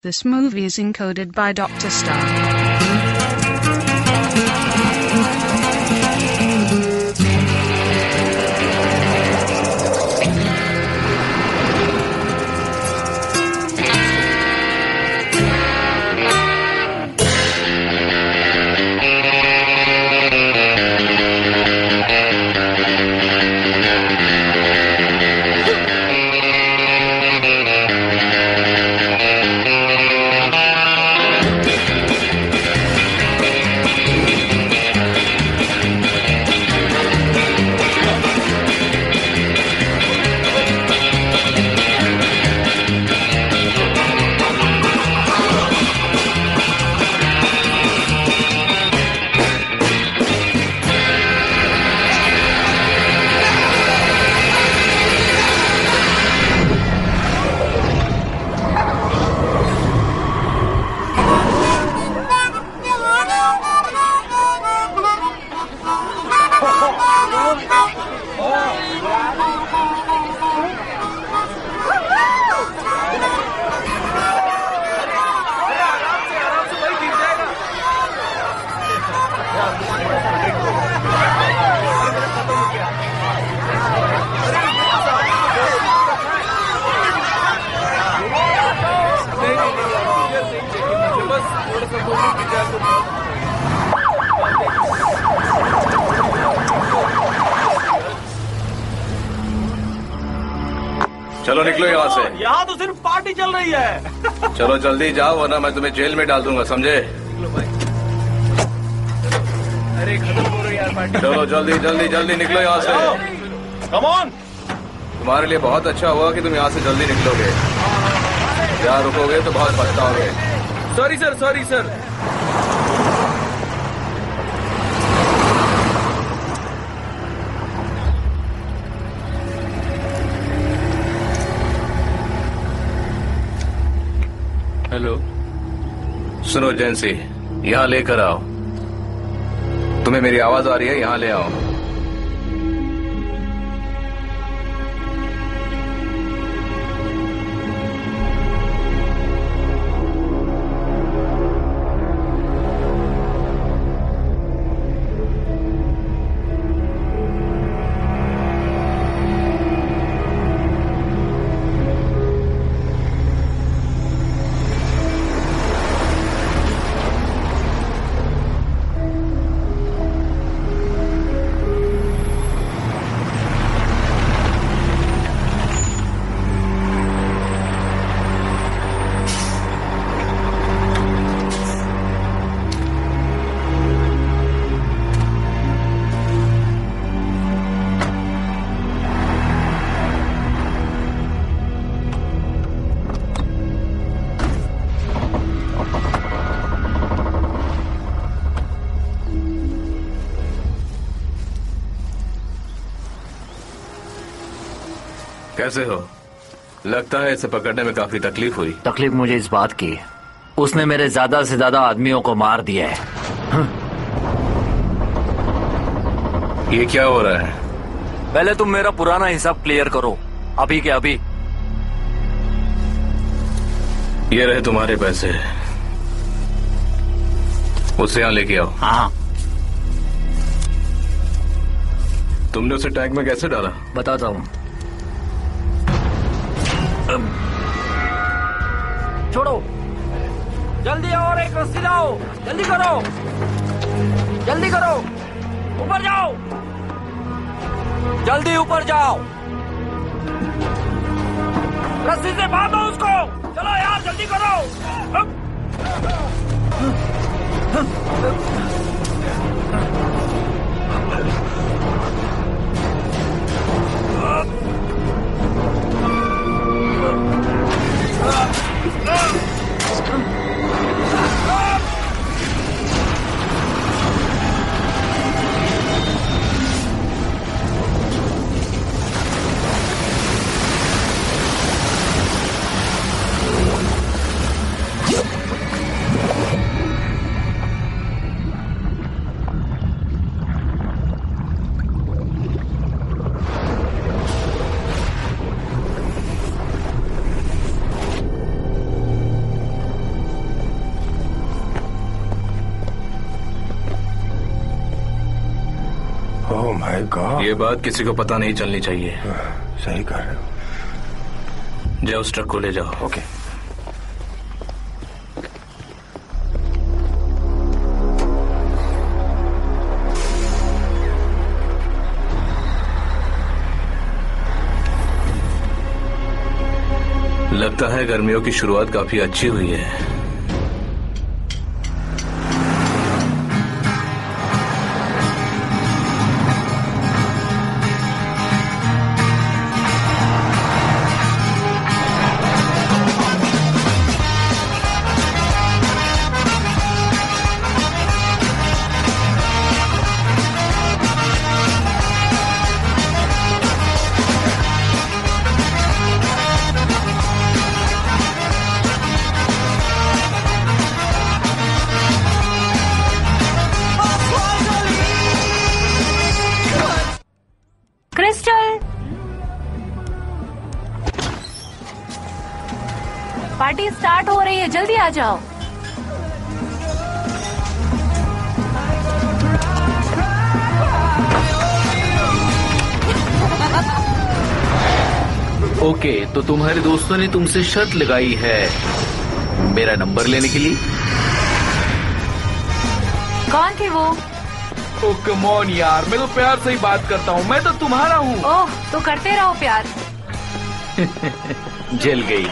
This movie is encoded by Dr. Star. चलो निकलो यहाँ से। यहाँ तो सिर्फ पार्टी चल रही है। चलो जल्दी जाओ वरना मैं तुम्हें जेल में डाल दूंगा, समझे? अरे खत्म हो रही यार पार्टी। चलो जल्दी जल्दी जल्दी निकलो यहाँ से। Come on. तुम्हारे लिए बहुत अच्छा हुआ कि तुम यहाँ से जल्दी निकलोगे। यहाँ रुकोगे तो बहुत पछताओगे। Sorry sir, sorry sir. Hello, सुनो एजेंसी, यहाँ लेकर आओ। तुम्हें मेरी आवाज आ रही है? यहाँ ले आओ। कैसे हो? लगता है इसे पकड़ने में काफी तकलीफ हुई। तकलीफ मुझे इस बात की, उसने मेरे ज्यादा से ज्यादा आदमियों को मार दिया है। ये क्या हो रहा है? पहले तुम मेरा पुराना हिसाब क्लियर करो, अभी के अभी। ये रहे तुम्हारे पैसे, उसे यहाँ लेके आओ। हाँ। तुमने उसे टैंक में कैसे डाला? बताता हूँ। छोड़ो, जल्दी और एक रस्सी लाओ, जल्दी करो, जल्दी करो, ऊपर जाओ, जल्दी ऊपर जाओ, रस्सी से बांधो उसको, चलो यार जल्दी करो। माय गॉड, ये बात किसी को पता नहीं चलनी चाहिए। सही कह रहे हो। जाओ उस ट्रक को ले जाओ। ओके। लगता है गर्मियों की शुरुआत काफी अच्छी हुई है। पार्टी स्टार्ट हो रही है, जल्दी आ जाओ। ओके, तो तुम्हारे दोस्तों ने तुमसे शर्त लगाई है मेरा नंबर लेने के लिए। कौन थे वो? ओ कम ऑन यार, मैं तो प्यार से ही बात करता हूँ, मैं तो तुम्हारा हूँ। ओह, तो करते रहो प्यार। जल गई।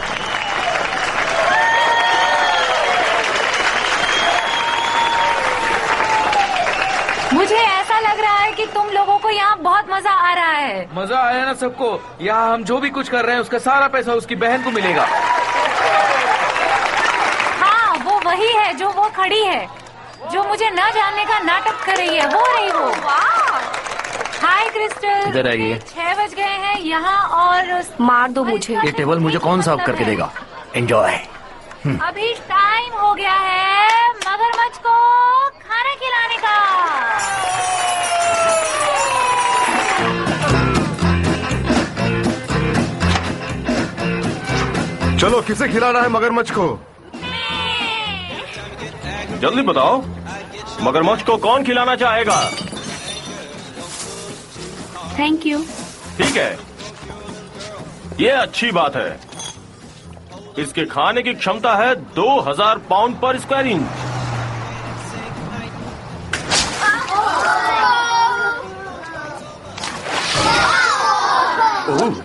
मुझे ऐसा लग रहा है कि तुम लोगों को यहाँ बहुत मजा आ रहा है। मजा आया ना सबको। यहाँ हम जो भी कुछ कर रहे हैं उसका सारा पैसा उसकी बहन को मिलेगा। हाँ, वो वही है जो वो खड़ी है, जो मुझे न जानने का नाटक कर रही है। वो रही वो। हाय क्रिस्टल, इधर आइए। 6 बज गए हैं यहाँ और मार दो मुझे। ये टेबल मुझे कौन साफ करके देगा? एंजॉय। अभी टाइम हो गया है मगरमच्छ को खाना खिलाने का। चलो, किसे खिलाना है मगरमच्छ को? जल्दी बताओ, मगरमच्छ को कौन खिलाना चाहेगा? Thank you. ठीक है, ये अच्छी बात है। इसके खाने की क्षमता है 2000 पाउंड पर स्क्वायर इंच। ओह,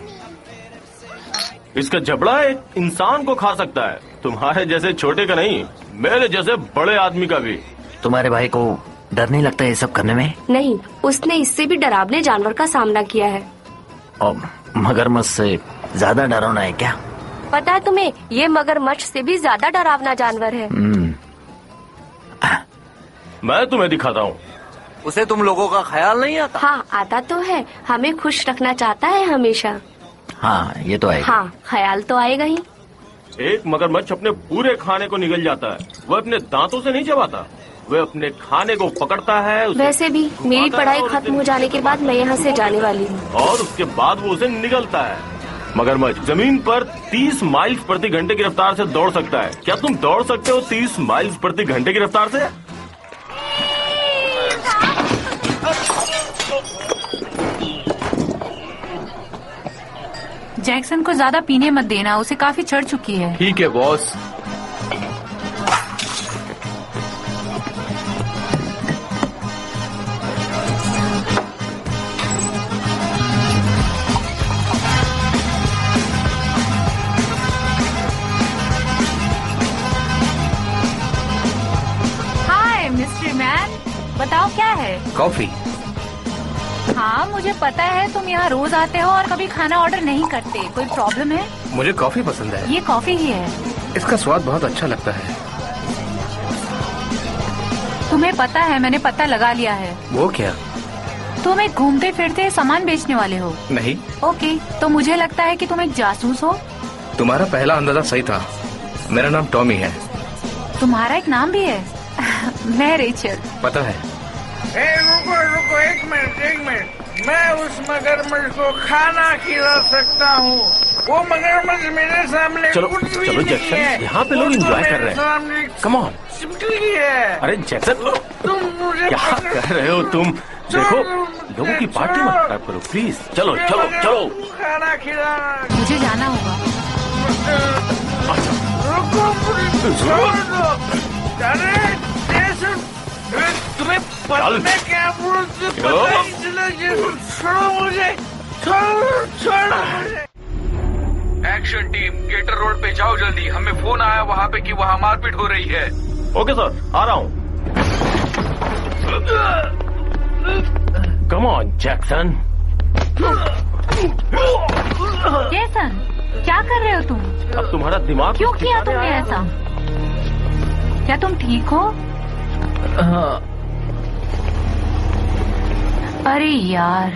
इसका जबड़ा एक इंसान को खा सकता है, तुम्हारे जैसे छोटे का नहीं, मेरे जैसे बड़े आदमी का भी। तुम्हारे भाई को डर नहीं लगता ये सब करने में? नहीं, उसने इससे भी डरावने जानवर का सामना किया है। और मगरमच्छ से ज्यादा डरावना है क्या? पता है तुम्हें, ये मगरमच्छ से भी ज्यादा डरावना जानवर है। मैं तुम्हें दिखाता हूँ। उसे तुम लोगों का ख्याल नहीं आता? हाँ, आता तो है, हमें खुश रखना चाहता है हमेशा। हाँ, ये तो आएगा। हाँ, ख्याल तो आएगा ही। एक मगरमच्छ अपने पूरे खाने को निगल जाता है। वह अपने दांतों से नहीं चबाता, वह अपने खाने को पकड़ता है। वैसे भी मेरी पढ़ाई खत्म हो जाने के बाद मैं यहाँ से जाने वाली हूँ। और उसके बाद वो उसे निगलता है। मगरमच्छ जमीन पर 30 माइल प्रति घंटे की रफ्तार से दौड़ सकता है। क्या तुम दौड़ सकते हो 30 माइल प्रति घंटे की रफ्तार से? जैक्सन को ज्यादा पीने मत देना, उसे काफी चढ़ चुकी है। ठीक है बॉस। हाय मिस्ट्री मैन, बताओ क्या है? कॉफी। हाँ, मुझे पता है तुम यहाँ रोज आते हो और कभी खाना ऑर्डर नहीं करते। कोई प्रॉब्लम है? मुझे कॉफी पसंद है। ये कॉफी ही है। इसका स्वाद बहुत अच्छा लगता है। तुम्हें पता है, मैंने पता लगा लिया है। वो क्या? तुम एक घूमते फिरते सामान बेचने वाले हो। नहीं। ओके, तो मुझे लगता है कि तुम एक जासूस हो। तुम्हारा पहला अंदाजा सही था। मेरा नाम टॉमी है। तुम्हारा एक नाम भी है? मैं रेचल। पता है। रुको एक मिनट। मैं उस मगरमच्छ को खाना खिला सकता हूँ। वो मगरमच्छ मेरे सामने चलो कुछ भी चलो नहीं जैक्सन, है। यहाँ पे लोग एंजॉय कर रहे हैं। Come on. चिपकली है। अरे जैक्सन, तुम मुझे क्या कर रहे हो तुम? देखो, लोगों की पार्टी मत खराब करो प्लीज। चलो चलो चलो। खाना खिलाना। मुझे जाना होगा। रुको, मुझे छोड़ दो। अरे जैसन, तुम्हें पढ़ने क्या बोलते पता नहीं चला। जैसन, छोड़ो मुझे, छोड़ो मुझे। एक्शन टीम, गेटर रोड पे जाओ जल्दी। हमें फोन आया वहाँ पे कि वहाँ मारपीट हो रही है। ओके सर, आ रहा हूँ। Come on Jackson. जैसन, क्या कर रहे हो तुम? अब तुम्हारा दिमाग क्यों किया तुमने ऐसा? क्या तुम ठीक हो? अरे यार,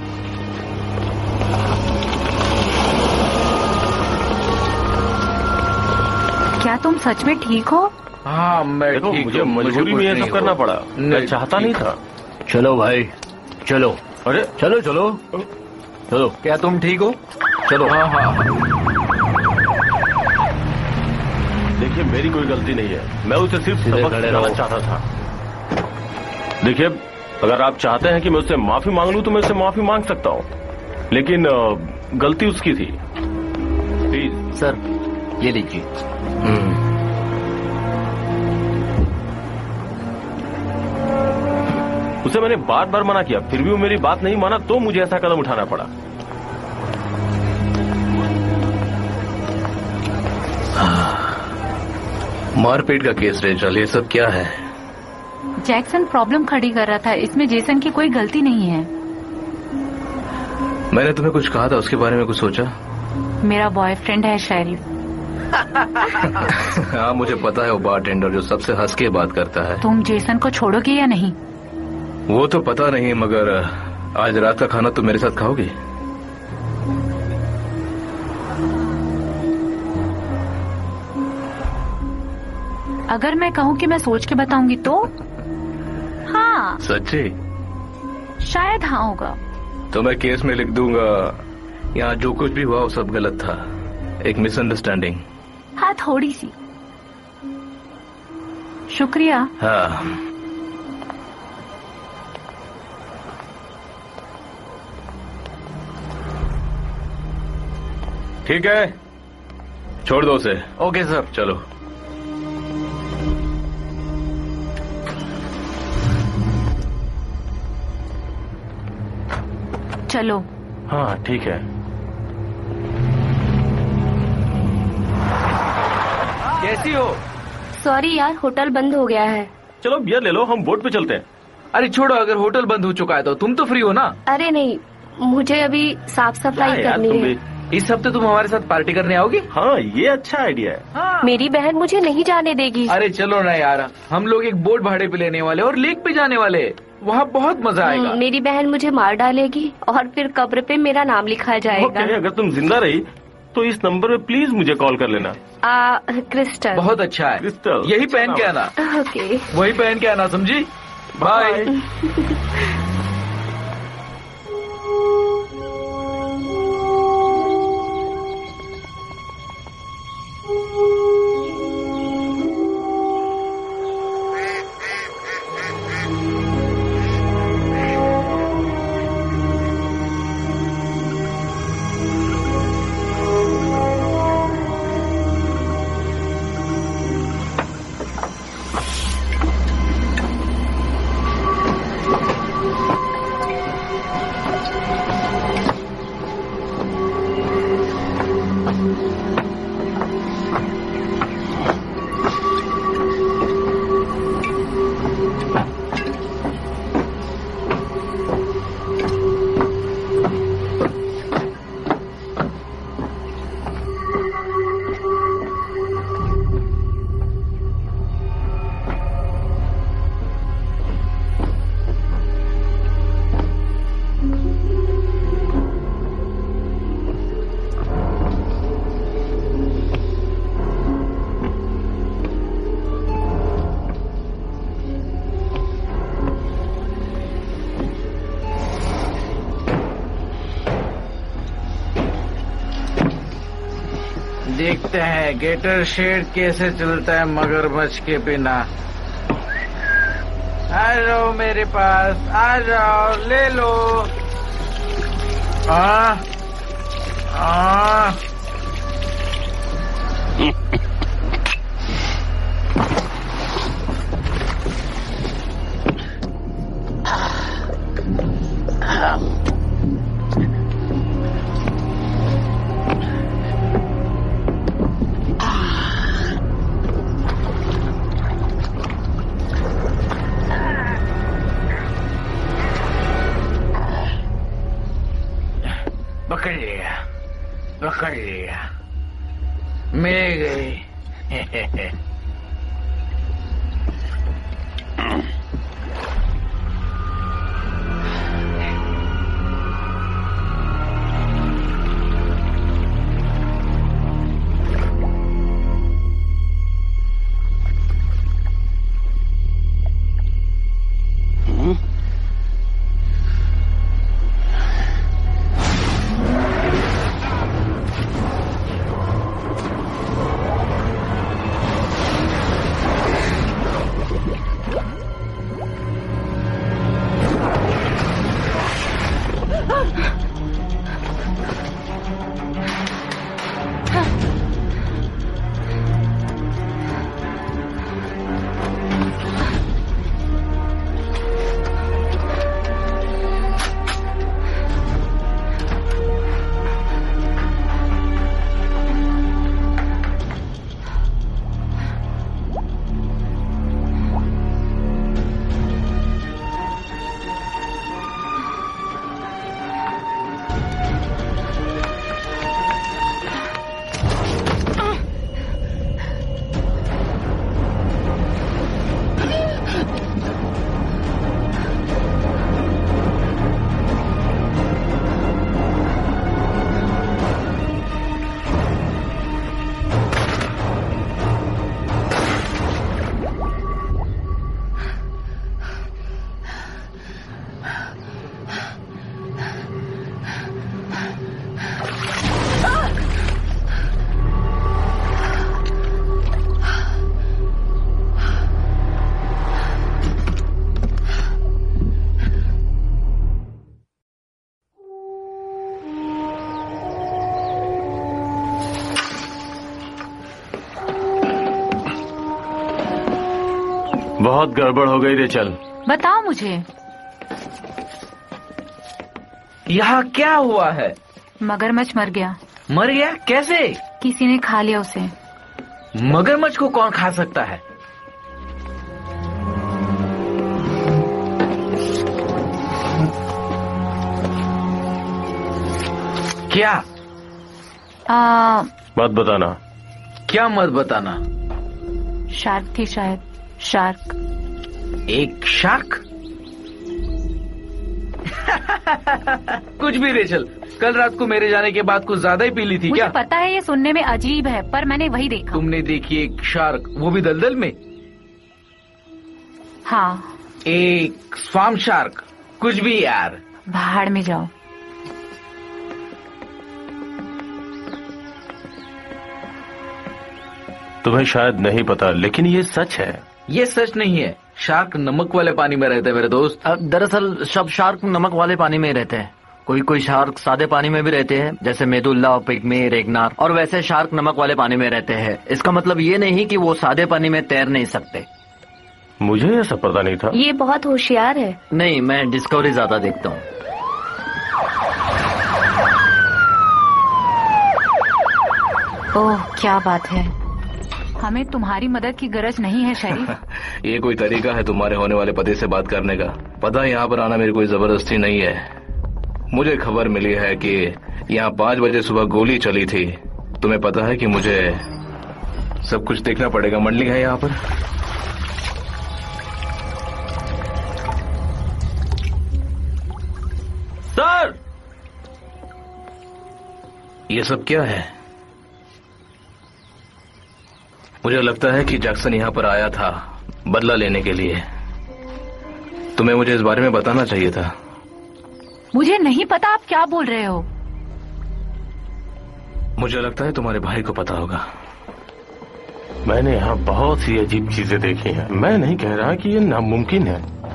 क्या तुम सच में ठीक हो? हाँ मैं देखो, ठीक मुझे हूँ, मजबूरी में ये सब करना पड़ा। मैं चाहता नहीं था। चलो भाई, चलो। अरे चलो चलो चलो। क्या तुम ठीक हो? चलो। हाँ हाँ। देखिए, मेरी कोई गलती नहीं है। मैं उसे सिर्फ सबक सिखाना चाहता था। देखिए, अगर आप चाहते हैं कि मैं उससे माफी मांग लूं तो मैं उससे माफी मांग सकता हूं, लेकिन गलती उसकी थी। प्लीज सर, ये लीजिए। उसे मैंने बार बार मना किया, फिर भी वो मेरी बात नहीं माना, तो मुझे ऐसा कदम उठाना पड़ा। मारपीट का केस रेचल, ये सब क्या है? जैक्सन प्रॉब्लम खड़ी कर रहा था, इसमें जेसन की कोई गलती नहीं है। मैंने तुम्हें कुछ कहा था, उसके बारे में कुछ सोचा? मेरा बॉयफ्रेंड है शेरिफ। हाँ मुझे पता है, वो बारटेंडर जो सबसे हंस के बात करता है। तुम जेसन को छोड़ोगे या नहीं? वो तो पता नहीं, मगर आज रात का खाना तुम मेरे साथ खाओगी? अगर मैं कहूँ कि मैं सोच के बताऊंगी तो? हाँ। सच्ची? शायद हाँ होगा। तो मैं केस में लिख दूंगा, यहाँ जो कुछ भी हुआ वो सब गलत था, एक मिसअंडरस्टैंडिंग। हाँ, थोड़ी सी। शुक्रिया। हाँ। ठीक है, छोड़ दो उसे। Okay sir. चलो। चलो। हाँ ठीक है। कैसी हो? सॉरी यार, होटल बंद हो गया है। चलो बियर ले लो, हम बोट पे चलते हैं। अरे छोड़ो, अगर होटल बंद हो चुका है तो तुम तो फ्री हो ना? अरे नहीं, मुझे अभी साफ सफाई करनी है। इस हफ्ते तुम हमारे साथ पार्टी करने आओगी? हाँ, ये अच्छा आइडिया है। हाँ। मेरी बहन मुझे नहीं जाने देगी। अरे चलो ना यार, हम लोग एक बोट भाड़े पे लेने वाले और लेक पे जाने वाले, वहाँ बहुत मजा आएगा। मेरी बहन मुझे मार डालेगी और फिर कब्र पे मेरा नाम लिखा जाएगा। ओके, अगर तुम जिंदा रही तो इस नंबर पे प्लीज मुझे कॉल कर लेना। क्रिस्टल। बहुत अच्छा है, क्रिस्टल, यही पहन के आना। ओके, वही पहन के आना, समझी? बाय। देखते हैं गेटर शेड कैसे चलता है मगरमच्छ के बिना। आ जाओ मेरे पास, आ जाओ, ले लो। पकड़ लिया, मिल गई। बहुत गड़बड़ हो गई रेचल। बताओ मुझे, यहाँ क्या हुआ है? मगरमच्छ मर गया। मर गया? कैसे? किसी ने खा लिया उसे। मगरमच्छ को कौन खा सकता है? क्या? मत बताना। क्या मत बताना? शार्क थी शायद। शार्क। एक शार्क? कुछ भी रेचल, कल रात को मेरे जाने के बाद कुछ ज्यादा ही पी ली थी क्या? मुझे पता है ये सुनने में अजीब है, पर मैंने वही देखा। तुमने देखी एक शार्क, वो भी दलदल में? हाँ। एक स्वाम शार्क? कुछ भी यार। भाड़ में जाओ। तुम्हें शायद नहीं पता, लेकिन ये सच है। ये सच नहीं है। शार्क नमक वाले पानी में रहते हैं मेरे दोस्त। दरअसल सब शार्क नमक वाले पानी में रहते हैं। कोई कोई शार्क सादे पानी में भी रहते हैं, जैसे मेदुल्ला, पिग्मी, रेगनार, और वैसे शार्क नमक वाले पानी में रहते हैं। इसका मतलब ये नहीं कि वो सादे पानी में तैर नहीं सकते। मुझे ऐसा पता नहीं था। ये बहुत होशियार है। नहीं, मैं डिस्कवरी ज्यादा देखता हूँ। ओह, क्या बात है। हमें तुम्हारी मदद की गरज नहीं है शरीफ। ये कोई तरीका है तुम्हारे होने वाले पति से बात करने का? पता है यहाँ पर आना मेरी कोई जबरदस्ती नहीं है। मुझे खबर मिली है कि यहाँ 5 बजे सुबह गोली चली थी। तुम्हें पता है कि मुझे सब कुछ देखना पड़ेगा। मंडली है यहाँ पर। सर, ये सब क्या है? मुझे लगता है कि जैक्सन यहाँ पर आया था बदला लेने के लिए। तुम्हें मुझे इस बारे में बताना चाहिए था। मुझे नहीं पता आप क्या बोल रहे हो। मुझे लगता है तुम्हारे भाई को पता होगा। मैंने यहाँ बहुत सी अजीब चीजें देखी हैं। मैं नहीं कह रहा कि ये नामुमकिन है,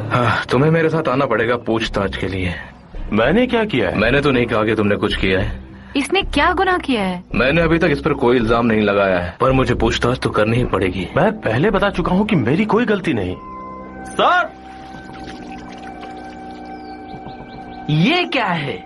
तुम्हें मेरे साथ आना पड़ेगा पूछताछ के लिए। मैंने क्या किया है? मैंने तो नहीं कहा कि तुमने कुछ किया है। इसने क्या गुनाह किया है? मैंने अभी तक इस पर कोई इल्जाम नहीं लगाया है, पर मुझे पूछताछ तो करनी ही पड़ेगी। मैं पहले बता चुका हूँ कि मेरी कोई गलती नहीं। सर, ये क्या है?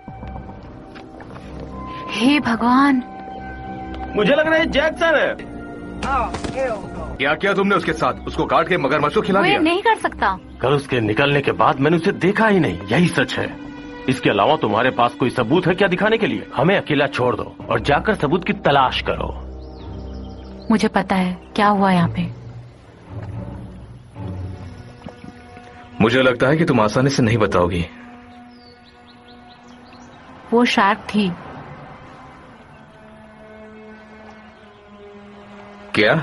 हे भगवान, मुझे लग रहा है जैक्सन है। क्या किया तुमने उसके साथ? उसको काट के मगरमच्छ को खिला वो ये दिया? नहीं कर सकता। कल उसके निकलने के बाद मैंने उसे देखा ही नहीं, यही सच है। इसके अलावा तुम्हारे पास कोई सबूत है क्या दिखाने के लिए? हमें अकेला छोड़ दो और जाकर सबूत की तलाश करो। मुझे पता है क्या हुआ यहाँ पे। मुझे लगता है कि तुम आसानी से नहीं बताओगी। वो शार्क थी। क्या?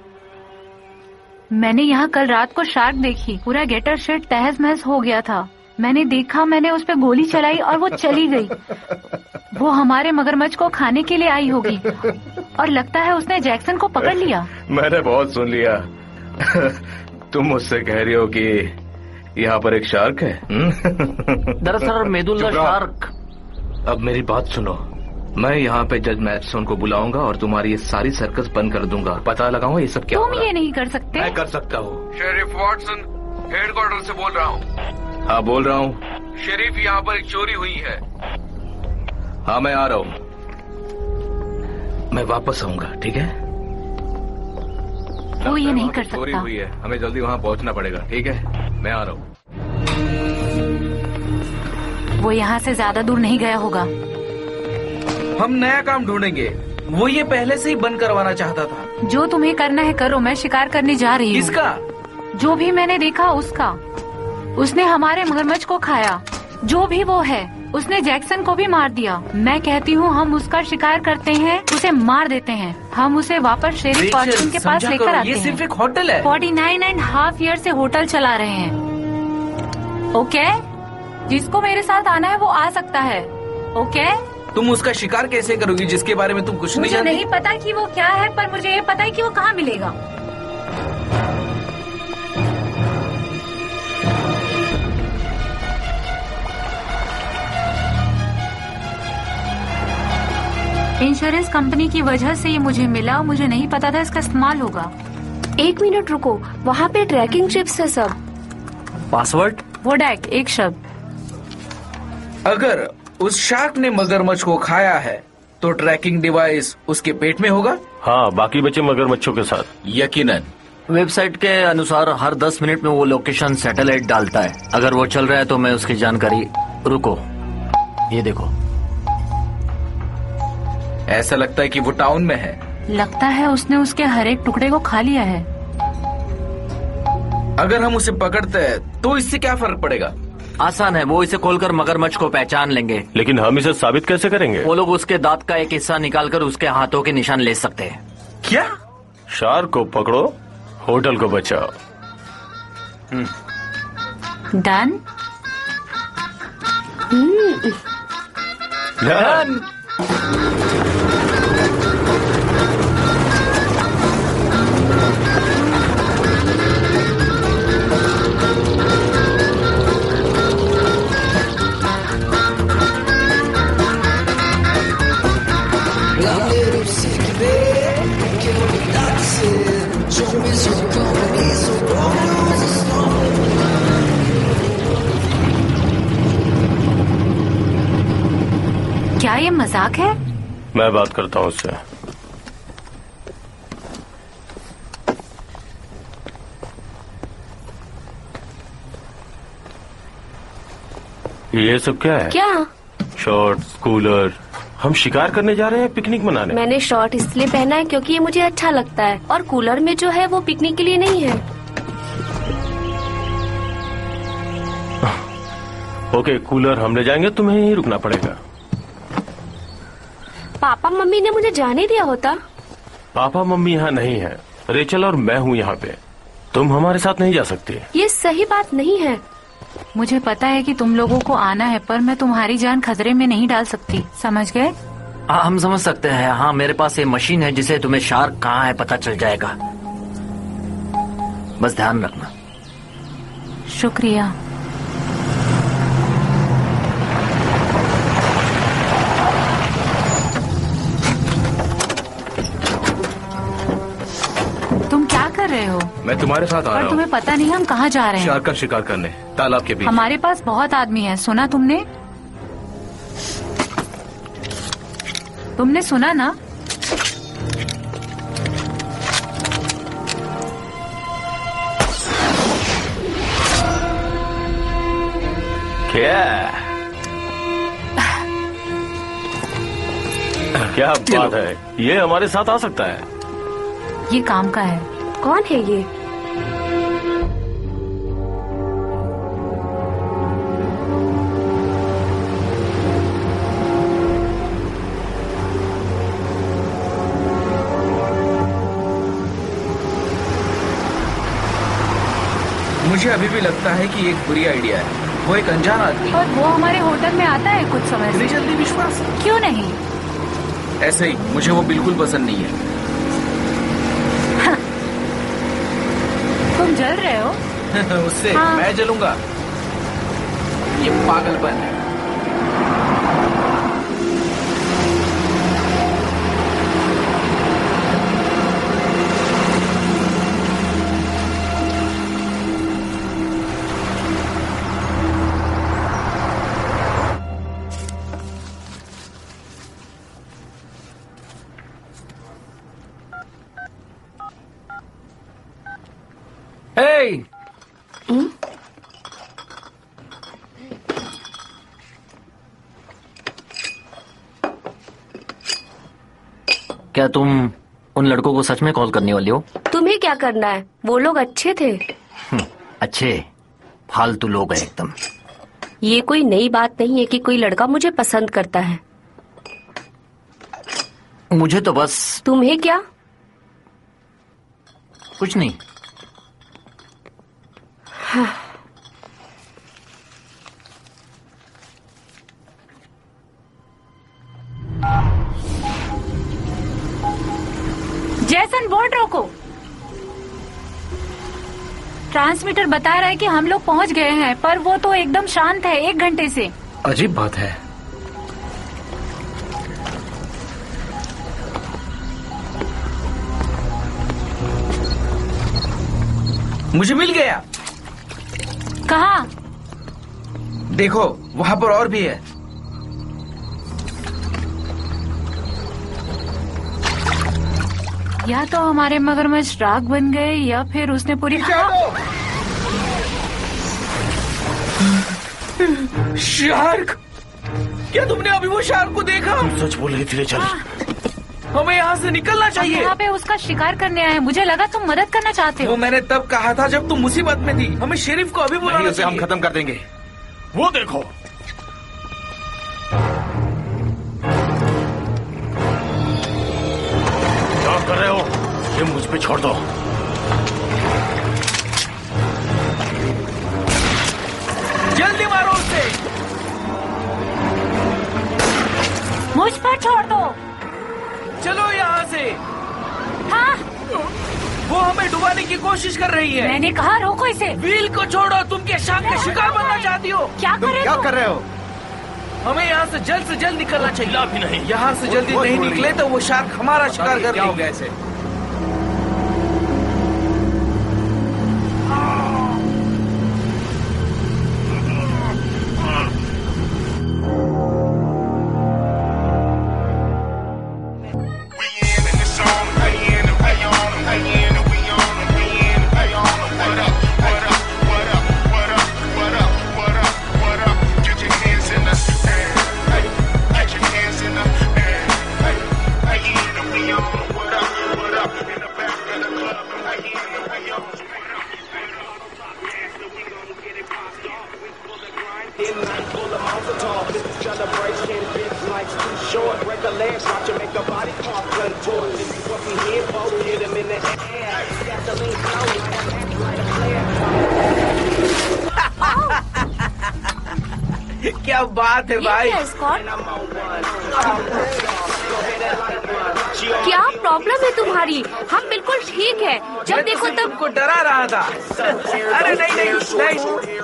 मैंने यहाँ कल रात को शार्क देखी। पूरा गेटर शेड तहस महस हो गया था। मैंने देखा, मैंने उस पर गोली चलाई और वो चली गई। वो हमारे मगरमच्छ को खाने के लिए आई होगी और लगता है उसने जैक्सन को पकड़ लिया। मैंने बहुत सुन लिया। तुम मुझसे कह रही हो कि यहाँ पर एक शार्क है? दरअसल मेदुल्ला शार्क। अब मेरी बात सुनो। मैं यहाँ पे जज मैथसन को बुलाऊंगा और तुम्हारी ये सारी सर्कस बंद कर दूंगा। पता लगाऊंगा ये सब क्या हो तुम रहा है। ये नहीं कर सकते। मैं कर सकता हूँ। शेरिफ वॉटसन, हेडक्वार्टर से बोल रहा हूँ। हाँ बोल रहा हूँ। शेरिफ, यहाँ पर एक चोरी हुई है। हाँ मैं आ रहा हूँ। मैं वापस आऊंगा, ठीक है? वो ये नहीं कर चोरी सकता। हुई है, हमें जल्दी वहाँ पहुँचना पड़ेगा, ठीक है? मैं आ रहा हूँ। वो यहाँ से ज्यादा दूर नहीं गया होगा। हम नया काम ढूंढेंगे। वो ये पहले से ही बंद करवाना चाहता था। जो तुम्हें करना है करो, मैं शिकार करने जा रही हूँ। किसका? जो भी मैंने देखा उसका। उसने हमारे मगरमच्छ को खाया। जो भी वो है, उसने जैक्सन को भी मार दिया। मैं कहती हूँ हम उसका शिकार करते हैं, उसे मार देते हैं। हम उसे वापस शेरिफ वॉटसन के पास लेकर आते हैं। ये सिर्फ एक होटल है। 49.5 ईयर से होटल चला रहे हैं। ओके, जिसको मेरे साथ आना है वो आ सकता है। ओके, तुम उसका शिकार कैसे करोगी जिसके बारे में तुम कुछ नहीं मुझे जानती? नहीं पता कि वो क्या है, पर मुझे ये पता है कि वो कहाँ मिलेगा। इंश्योरेंस कंपनी की वजह से ये मुझे मिला। मुझे नहीं पता था इसका इस्तेमाल होगा। 1 मिनट रुको, वहाँ पे ट्रैकिंग चिप्स है सब। पासवर्ड? वोडैक, एक शब्द। अगर उस शार्क ने मगरमच्छ को खाया है तो ट्रैकिंग डिवाइस उसके पेट में होगा। हाँ, बाकी बचे मगरमच्छों के साथ। यकीनन। वेबसाइट के अनुसार हर 10 मिनट में वो लोकेशन सैटेलाइट डालता है। अगर वो चल रहा है तो मैं उसकी जानकारी। रुको, ये देखो। ऐसा लगता है कि वो टाउन में है। लगता है उसने उसके हर एक टुकड़े को खा लिया है। अगर हम उसे पकड़ते हैं तो इससे क्या फर्क पड़ेगा? आसान है, वो इसे खोलकर मगरमच्छ को पहचान लेंगे। लेकिन हम इसे साबित कैसे करेंगे? वो लोग उसके दांत का एक हिस्सा निकालकर उसके हाथों के निशान ले सकते हैं। क्या? शार्क को पकड़ो, होटल को बचाओ। डन। डन। क्या ये मजाक है? मैं बात करता हूँ उससे। ये सब क्या है? क्या? Shorts, cooler. हम शिकार करने जा रहे हैं, पिकनिक मनाने? मैंने शॉर्ट इसलिए पहना है क्योंकि ये मुझे अच्छा लगता है, और कूलर में जो है वो पिकनिक के लिए नहीं है। ओके, कूलर हम ले जाएंगे, तुम्हें यहीं रुकना पड़ेगा। पापा मम्मी ने मुझे जाने दिया होता। पापा मम्मी यहाँ नहीं है, रेचल और मैं हूँ यहाँ पे। तुम हमारे साथ नहीं जा सकती। ये सही बात नहीं है। मुझे पता है कि तुम लोगों को आना है, पर मैं तुम्हारी जान खतरे में नहीं डाल सकती। समझ गए? हम समझ सकते हैं। हाँ, मेरे पास ये मशीन है जिसे तुम्हें शार्क कहाँ है पता चल जाएगा। बस ध्यान रखना। शुक्रिया। तुम क्या कर रहे हो? मैं तुम्हारे साथ आ रहा और हूँ। तुम्हें पता नहीं हम कहाँ जा रहे हैं? शार्क का शिकार करने, तालाब के बीच। हमारे पास बहुत आदमी है, सुना तुमने? तुमने सुना ना? क्या बात है, ये हमारे साथ आ सकता है। ये काम का है। कौन है ये? मुझे अभी भी लगता है कि एक बुरी आइडिया है। वो एक अनजान आदमी। और वो हमारे होटल में आता है कुछ समय से। इतनी जल्दी विश्वास? क्यों नहीं? ऐसे ही, मुझे वो बिल्कुल पसंद नहीं है। तुम जल रहे हो? उससे हाँ। मैं जलूंगा? ये पागलपन है। Hey! क्या तुम उन लड़कों को सच में कॉल करने वाली हो? तुम्हें क्या करना है? वो लोग अच्छे थे। अच्छे फालतू लोग हैं एकदम। ये कोई नई बात नहीं है कि कोई लड़का मुझे पसंद करता है। मुझे तो बस। तुम्हें क्या? कुछ नहीं। जैसन बोर्ड रोको। ट्रांसमीटर बता रहा है कि हम लोग पहुंच गए हैं, पर वो तो एकदम शांत है 1 घंटे से। अजीब बात है। मुझे मिल गया। कहाँ? देखो, वहाँ पर और भी है। या तो हमारे मगरमच्छ राख बन गए या फिर उसने पूरी। शार्क! क्या तुमने अभी वो शार्क को देखा? तुम सच बोल रही थी। चल, हमें यहाँ से निकलना चाहिए। यहाँ पे उसका शिकार करने आए। मुझे लगा तुम मदद करना चाहते हो। वो मैंने तब कहा था जब तुम मुसीबत में थी। हमें शेरिफ को अभी बुलाना उसे हम खत्म कर देंगे। वो देखो। क्या कर रहे हो? ये मुझ पे छोड़ दो। जल्दी मारो उसे। मुझ पर छोड़ दो। चलो यहाँ से। हाँ? वो हमें डुबाने की कोशिश कर रही है। मैंने कहा रोको इसे। व्हील को छोड़ो। तुम क्या शार्क का शिकार बनना चाहती हो? क्या कर रहे हो? हमें यहाँ से जल्द निकलना चाहिए। भी नहीं, यहाँ से जल्दी नहीं निकले तो वो शार्क हमारा शिकार कर लेगा। ऐसे क्या बात है भाई। क्या प्रॉब्लम है तुम्हारी? हम बिल्कुल ठीक है, जब देखो तब। तुमको डरा रहा था। अरे नहीं नहीं नहीं।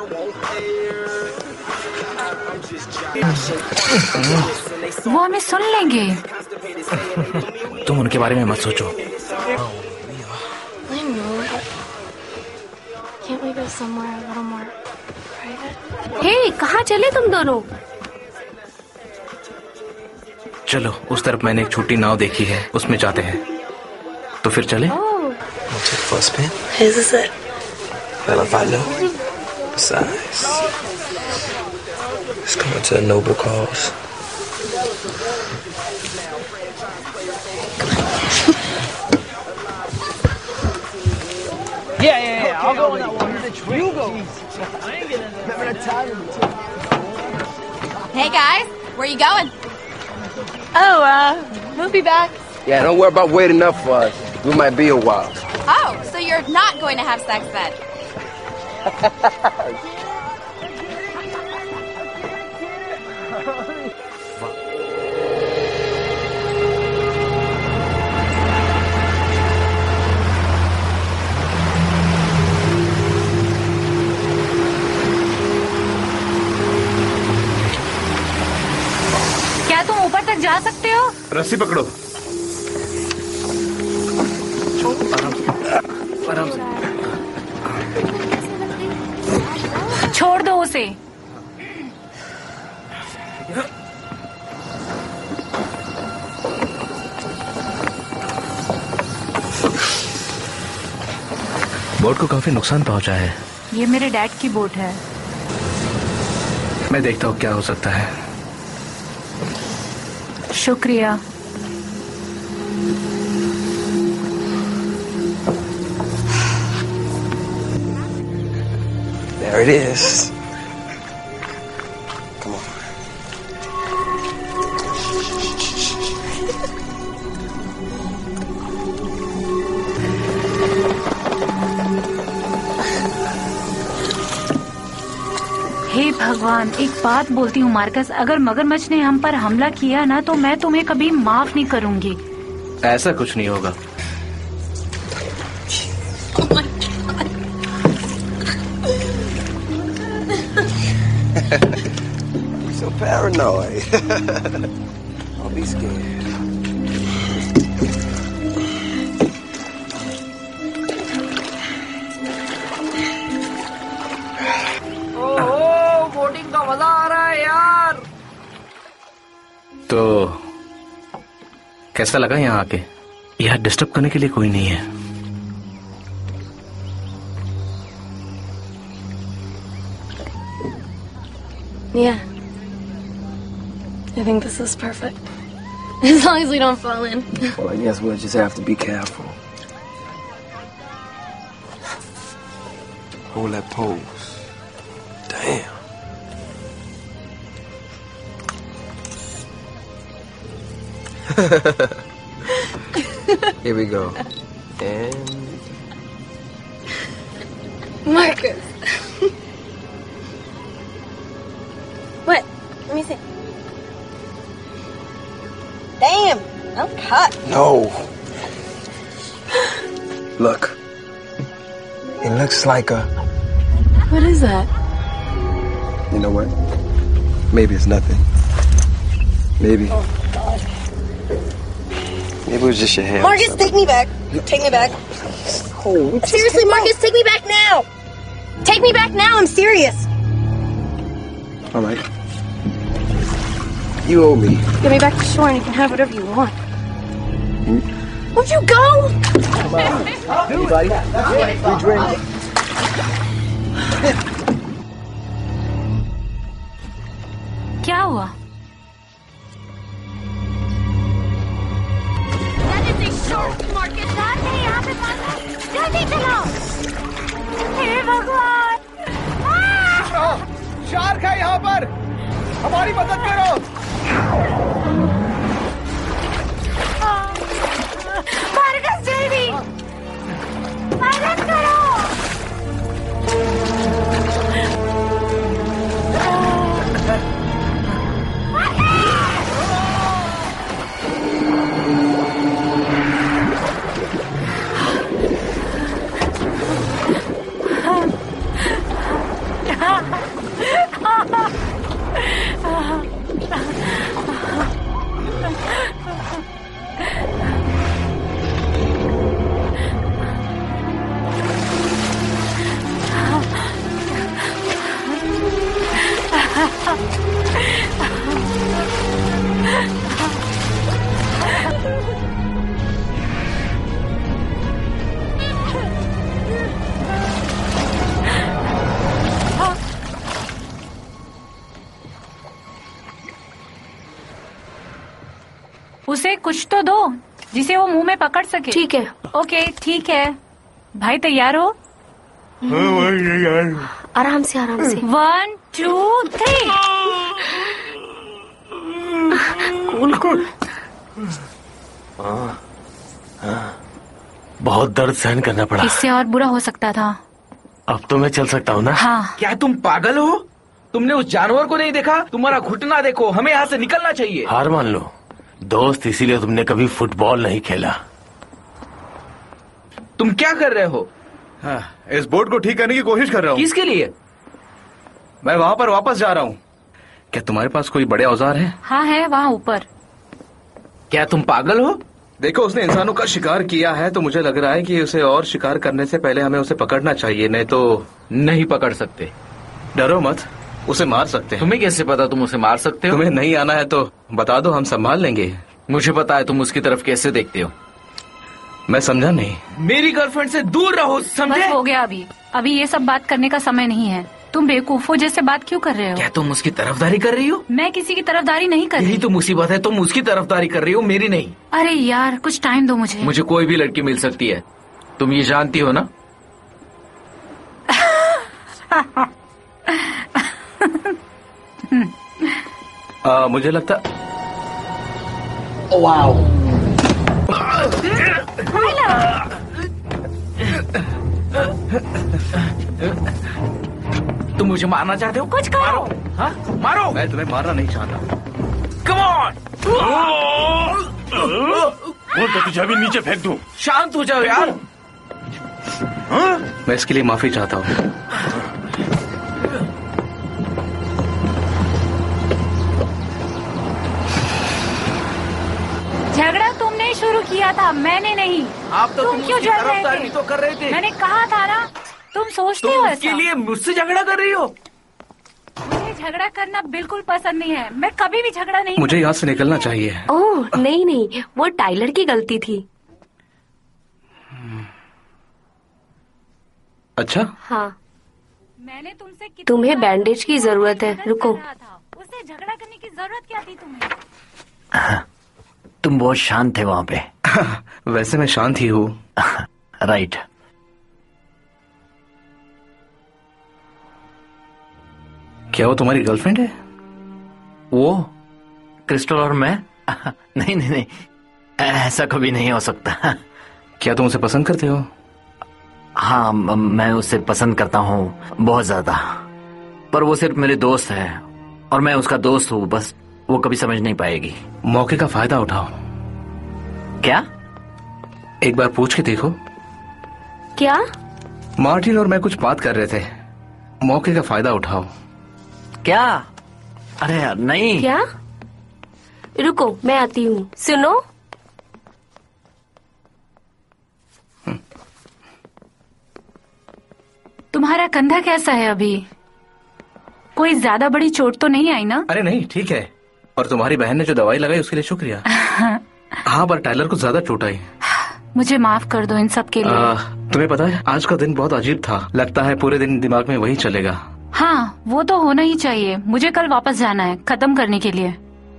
वो हमें सुन लेंगे। तुम उनके बारे में मत सोचो। हे, कहाँ चले तुम दोनों? चलो, उस तरफ मैंने एक छोटी नाव देखी है, उसमें जाते हैं। तो फिर चले? First pen? Is this it? Well, if I know. Besides, it's coming to a noble cause. Yeah. I'll go on that one. You go. I ain't getting remember that time? Hey guys, where you going? Oh, we'll be back. Yeah, don't worry about waiting up for us. We might be a while. Oh, so you're not going to have sex then? क्या तुम ऊपर तक जा सकते हो? रस्सी पकड़ो। आराम से। छोड़ दो उसे। बोट को काफी नुकसान पहुंचा है। ये मेरे डैड की बोट है। मैं देखता हूँ क्या हो सकता है। शुक्रिया। There it is. Come on. हे भगवान, एक बात बोलती हूँ मार्कस, अगर मगरमच्छ ने हम पर हमला किया ना तो मैं तुम्हें कभी माफ नहीं करूंगी। ऐसा कुछ नहीं होगा। So paranoid. Don't be scared. ओह, बोटिंग का मजा आ रहा है यार। तो कैसा लगा यहाँ आके? यहाँ डिस्टर्ब करने के लिए कोई नहीं है। Yeah. I think this is perfect. As long as we don't fall in. Well, I guess we'll just have to be careful. Hold that pose. Damn. Here we go. And Marcus. What? Let me see. Damn, I'm cut. no. Look. It looks like a... What is that? You know what? Maybe it's nothing. Maybe. Oh, God. Maybe it was just your hair. Marcus, take me back. Take me back. Oh, Seriously, Marcus, take me back now. Take me back now. I'm serious. all right. You owe me. Get me back to shore and you can have whatever you want. Won't you go? Come on. Anybody? Free drink. क्या हुआ? जल्दी चलो। हे भगवान! Shark है यहाँ पर, हमारी मदद करो। मार्कस, जल्दी मदद करो। कुछ तो दो जिसे वो मुंह में पकड़ सके। ठीक है। ओके ठीक है भाई, तैयार हो? आराम से आराम से। 1 2 3। Cool cool. बहुत दर्द सहन करना पड़ा। इससे और बुरा हो सकता था। अब तो मैं चल सकता हूँ ना? हाँ। क्या तुम पागल हो? तुमने उस जानवर को नहीं देखा? तुम्हारा घुटना देखो, हमें यहाँ से निकलना चाहिए। हार मान लो दोस्त, इसीलिए तुमने कभी फुटबॉल नहीं खेला। तुम क्या कर रहे हो? हाँ, इस बोट को ठीक करने की कोशिश कर रहा हूँ। किसके लिए? मैं वहाँ पर वापस जा रहा हूँ। क्या तुम्हारे पास कोई बड़े औजार हैं? हाँ है वहाँ ऊपर। क्या तुम पागल हो? देखो, उसने इंसानों का शिकार किया है, तो मुझे लग रहा है कि उसे और शिकार करने से पहले हमें उसे पकड़ना चाहिए, नहीं तो नहीं पकड़ सकते। डरो मत, उसे मार सकते हैं। तुम्हें कैसे पता तुम उसे मार सकते हो? तुम्हें नहीं आना है तो बता दो, हम संभाल लेंगे। मुझे पता है तुम उसकी तरफ कैसे देखते हो। मैं समझा नहीं। मेरी गर्लफ्रेंड से दूर रहो, समझे? बस हो गया, अभी ये सब बात करने का समय नहीं है। तुम बेवकूफों जैसे बात क्यों कर रहे हो? क्या तुम उसकी तरफदारी कर रही हो? मैं किसी की तरफदारी नहीं कर रही। यही तो मुसीबत है, तुम उसकी तरफदारी कर रही हो, मेरी नहीं। अरे यार कुछ टाइम दो मुझे। मुझे कोई भी लड़की मिल सकती है, तुम ये जानती हो ना? मुझे लगता तुम मुझे मारना चाहते हो? कुछ करो। हाँ? मारो। मैं तुम्हें मारना नहीं चाहता। Come on. बोल तो तुझे अभी नीचे फेंक दूं। शांत हो जाओ यार। हाँ? मैं इसके लिए माफी चाहता हूँ। झगड़ा तुमने शुरू किया था, मैंने नहीं। आप तो तुम क्यों उसकी झगड़ रहे तरफदारी थे? तो कर रहे थे। मैंने कहा था ना, तुम सोचते तुम हो उसके ऐसा? लिए मुझसे झगड़ा कर रही हो? मुझे झगड़ा करना बिल्कुल पसंद नहीं है। मैं कभी भी झगड़ा नहीं। मुझे यहाँ से निकलना चाहिए। ओह नहीं नहीं, वो टाइलर की गलती थी। अच्छा? हाँ। मैंने तुमसे तुम्हें बैंडेज की जरूरत है, रुको। उससे झगड़ा करने की जरूरत क्या थी तुम्हें? तुम बहुत शांत थे वहाँ पे। वैसे मैं शांत ही हूँ। राइट। क्या वो तुम्हारी गर्लफ्रेंड है? वो क्रिस्टल और मैं? नहीं नहीं नहीं, ऐसा कभी नहीं हो सकता। क्या तुम उसे पसंद करते हो? हाँ, मैं उसे पसंद करता हूँ बहुत ज्यादा, पर वो सिर्फ मेरे दोस्त है और मैं उसका दोस्त हूँ, बस वो कभी समझ नहीं पाएगी। मौके का फायदा उठाओ। क्या? एक बार पूछ के देखो। क्या? मार्टिन और मैं कुछ बात कर रहे थे, मौके का फायदा उठाओ। क्या? अरे यार नहीं। क्या? रुको मैं आती हूँ। सुनो, तुम्हारा कंधा कैसा है अभी? कोई ज्यादा बड़ी चोट तो नहीं आई ना? अरे नहीं, ठीक है। और तुम्हारी बहन ने जो दवाई लगाई उसके लिए शुक्रिया। हाँ, पर टाइलर को ज्यादा चोट आई। मुझे माफ कर दो इन सब के लिए। तुम्हें पता है आज का दिन बहुत अजीब था। लगता है पूरे दिन दिमाग में वही चलेगा। हाँ, वो तो होना ही चाहिए। मुझे कल वापस जाना है खत्म करने के लिए।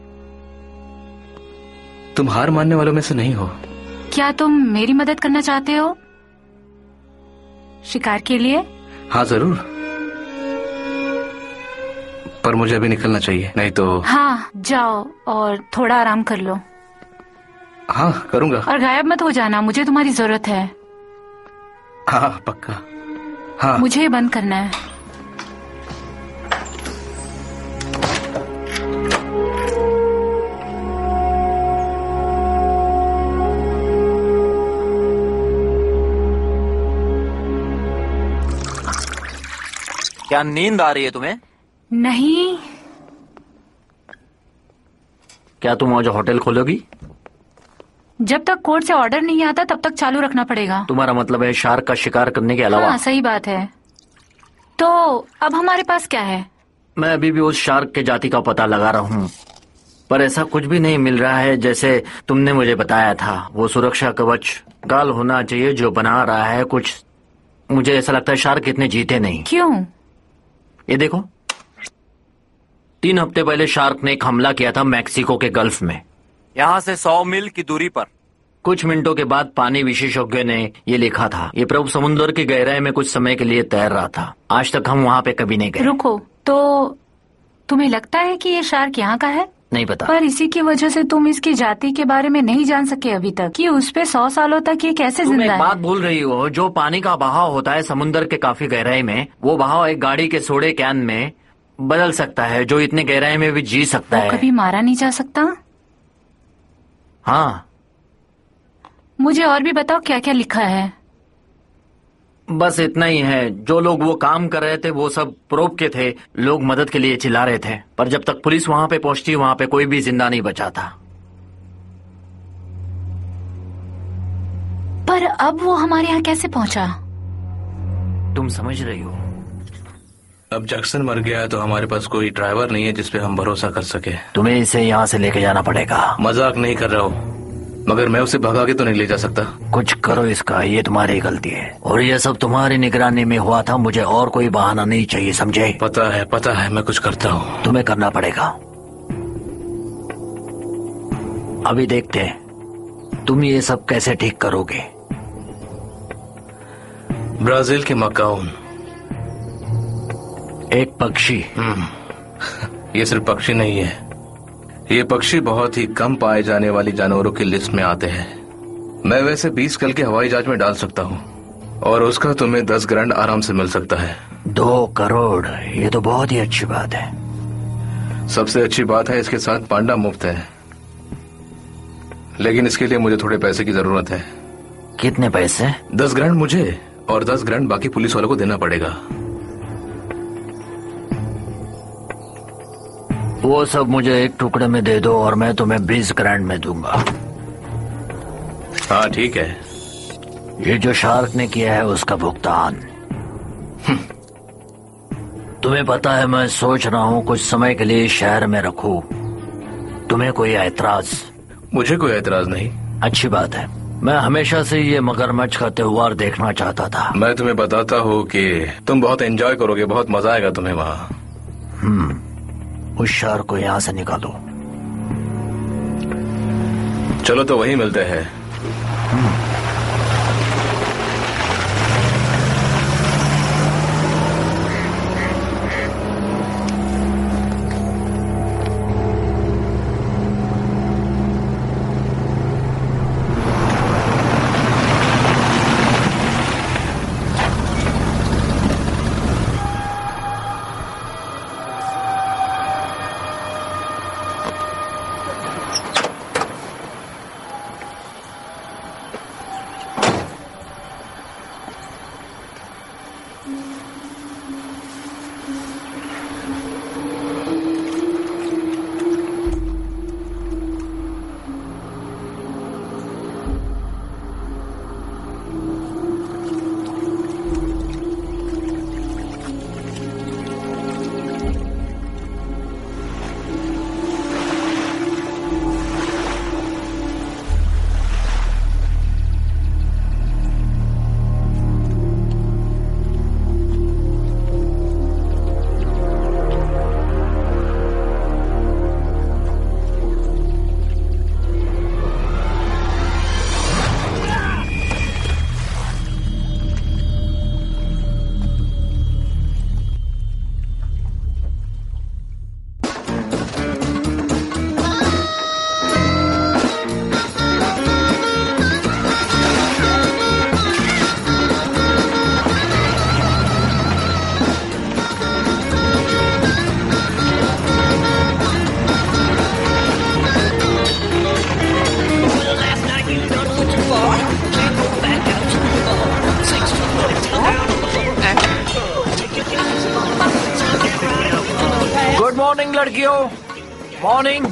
तुम हार मानने वालों में से नहीं हो। क्या तुम मेरी मदद करना चाहते हो शिकार के लिए? हाँ जरूर, पर मुझे अभी निकलना चाहिए, नहीं तो। हाँ जाओ और थोड़ा आराम कर लो। हाँ करूँगा। और गायब मत हो जाना, मुझे तुम्हारी जरूरत है। हाँ पक्का। हाँ मुझे बंद करना है। क्या नींद आ रही है तुम्हें? नहीं। क्या तुम आज होटल खोलोगी? जब तक कोर्ट से ऑर्डर नहीं आता तब तक चालू रखना पड़ेगा। तुम्हारा मतलब है शार्क का शिकार करने के अलावा? हाँ सही बात है। तो अब हमारे पास क्या है? मैं अभी भी उस शार्क के जाति का पता लगा रहा हूँ, पर ऐसा कुछ भी नहीं मिल रहा है जैसे तुमने मुझे बताया था। वो सुरक्षा कवच गाल होना चाहिए जो बना रहा है कुछ। मुझे ऐसा लगता है शार्क इतने जीते नहीं। क्यों? ये देखो, 3 हफ्ते पहले शार्क ने एक हमला किया था मैक्सिको के गल्फ में। यहाँ से 100 मील की दूरी पर। कुछ मिनटों के बाद पानी विशेषज्ञ ने ये लिखा था, ये प्रभु समुद्र की गहराई में कुछ समय के लिए तैर रहा था। आज तक हम वहाँ पे कभी नहीं गए। रुको, तो तुम्हें लगता है कि ये शार्क यहाँ का है? नहीं पता। पर इसी की वजह से तुम इसकी जाति के बारे में नहीं जान सके अभी तक कि उस पे 100 सालों तक ये कैसे तुम जिंदा एक है। बात भूल रही हो, जो पानी का बहाव होता है समुद्र के काफी गहराई में, वो बहाव एक गाड़ी के सोडे कैन में बदल सकता है, जो इतने गहराई में भी जी सकता है। कभी मारा नहीं जा सकता? हाँ। मुझे और भी बताओ क्या क्या लिखा है। बस इतना ही है। जो लोग वो काम कर रहे थे वो सब प्रोब के थे। लोग मदद के लिए चिल्ला रहे थे, पर जब तक पुलिस वहाँ पे पहुंचती वहाँ पे कोई भी जिंदा नहीं बचा था। पर अब वो हमारे यहाँ कैसे पहुंचा? तुम समझ रही हो? अब जैक्सन मर गया है तो हमारे पास कोई ड्राइवर नहीं है जिसपे हम भरोसा कर सके। तुम्हें इसे यहाँ से लेके जाना पड़ेगा। मजाक नहीं कर रहा हूँ, मगर मैं उसे भगा के तो नहीं ले जा सकता। कुछ करो इसका, ये तुम्हारी गलती है और ये सब तुम्हारी निगरानी में हुआ था। मुझे और कोई बहाना नहीं चाहिए, समझे? पता है, मैं कुछ करता हूँ। तुम्हें करना पड़ेगा। अभी देखते हैं तुम ये सब कैसे ठीक करोगे। ब्राजील के मकाउन, एक पक्षी। ये सिर्फ पक्षी नहीं है, ये पक्षी बहुत ही कम पाए जाने वाली जानवरों की लिस्ट में आते हैं। मैं वैसे 20 कल के हवाई जहाज में डाल सकता हूँ और उसका तुम्हें 10 ग्रैंड आराम से मिल सकता है। 2 करोड़, ये तो बहुत ही अच्छी बात है। सबसे अच्छी बात है इसके साथ पांडा मुफ्त है, लेकिन इसके लिए मुझे थोड़े पैसे की जरूरत है। कितने पैसे? 10 ग्रैंड मुझे और 10 ग्रैंड बाकी पुलिस वालों को देना पड़ेगा। वो सब मुझे एक टुकड़े में दे दो और मैं तुम्हें 20 ग्रैंड में दूंगा। हाँ ठीक है। ये जो शार्क ने किया है उसका भुगतान। तुम्हें पता है, मैं सोच रहा हूँ कुछ समय के लिए शहर में रखूं। तुम्हें कोई ऐतराज? मुझे कोई ऐतराज नहीं। अच्छी बात है। मैं हमेशा से ये मगरमच्छ का त्योहार देखना चाहता था। मैं तुम्हें बताता हूँ कि तुम बहुत एंजॉय करोगे, बहुत मजा आएगा तुम्हें वहाँ। उस शार्क को यहाँ से निकालो। चलो तो वहीं मिलते हैं। गुड मॉर्निंग लड़कियों, मॉर्निंग।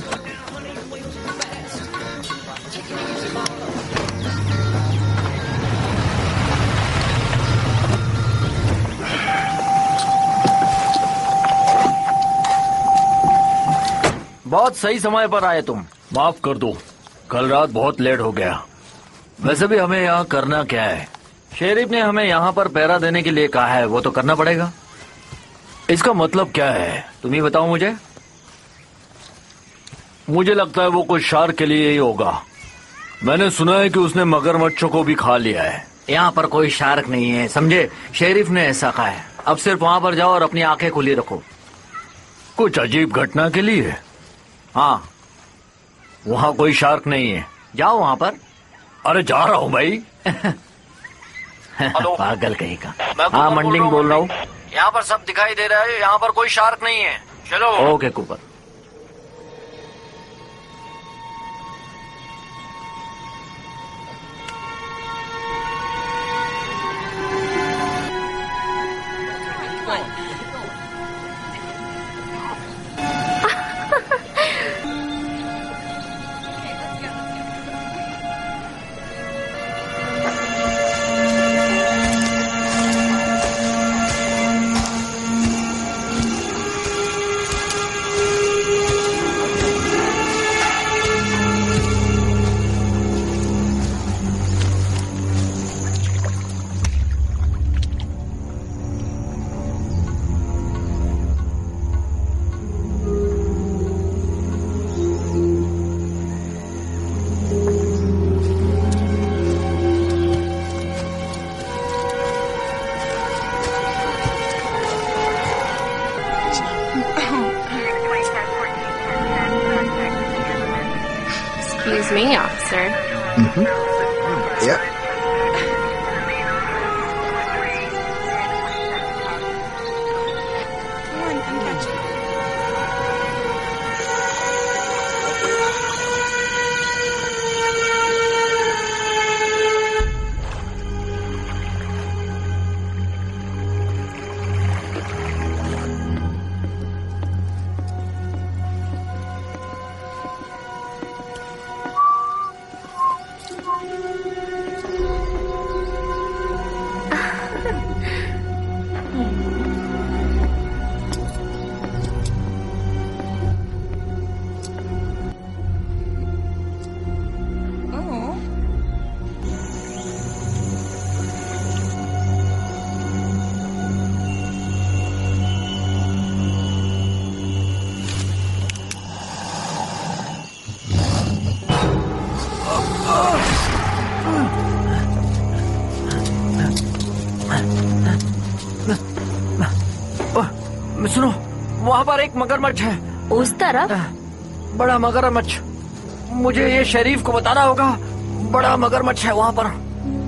बहुत सही समय पर आए तुम। माफ कर दो, कल रात बहुत लेट हो गया। वैसे भी हमें यहाँ करना क्या है? शेरिफ ने हमें यहाँ पर पहरा देने के लिए कहा है, वो तो करना पड़ेगा। इसका मतलब क्या है तुम ही बताओ मुझे। मुझे लगता है वो कुछ शार्क के लिए ही होगा। मैंने सुना है कि उसने मगरमच्छों को भी खा लिया है। यहाँ पर कोई शार्क नहीं है, समझे? शेरिफ ने ऐसा कहा है। अब सिर्फ वहाँ पर जाओ और अपनी आंखें खुली रखो। कुछ अजीब घटना के लिए। हाँ, वहाँ कोई शार्क नहीं है, जाओ वहाँ पर। अरे जा रहा हूँ भाई। पागल कहीं का। हाँ, मंडिंग बोल रहा हूँ। यहाँ पर सब दिखाई दे रहा है, यहाँ पर कोई शार्क नहीं है। चलो। Okay Cooper. Excuse me, officer. Yeah. सुनो, वहाँ पर एक मगरमच्छ है। उस तरफ? बड़ा मगरमच्छ। मुझे ये शरीफ को बताना होगा। बड़ा मगरमच्छ है वहाँ पर।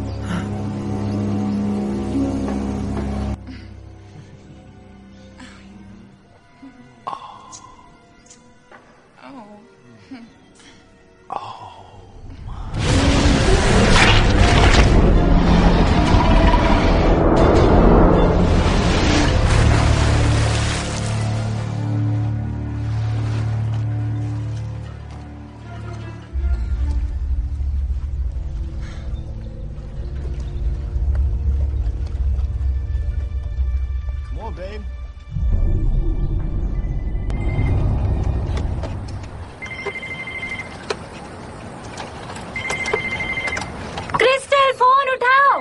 क्रिस्टल, फोन उठाओ।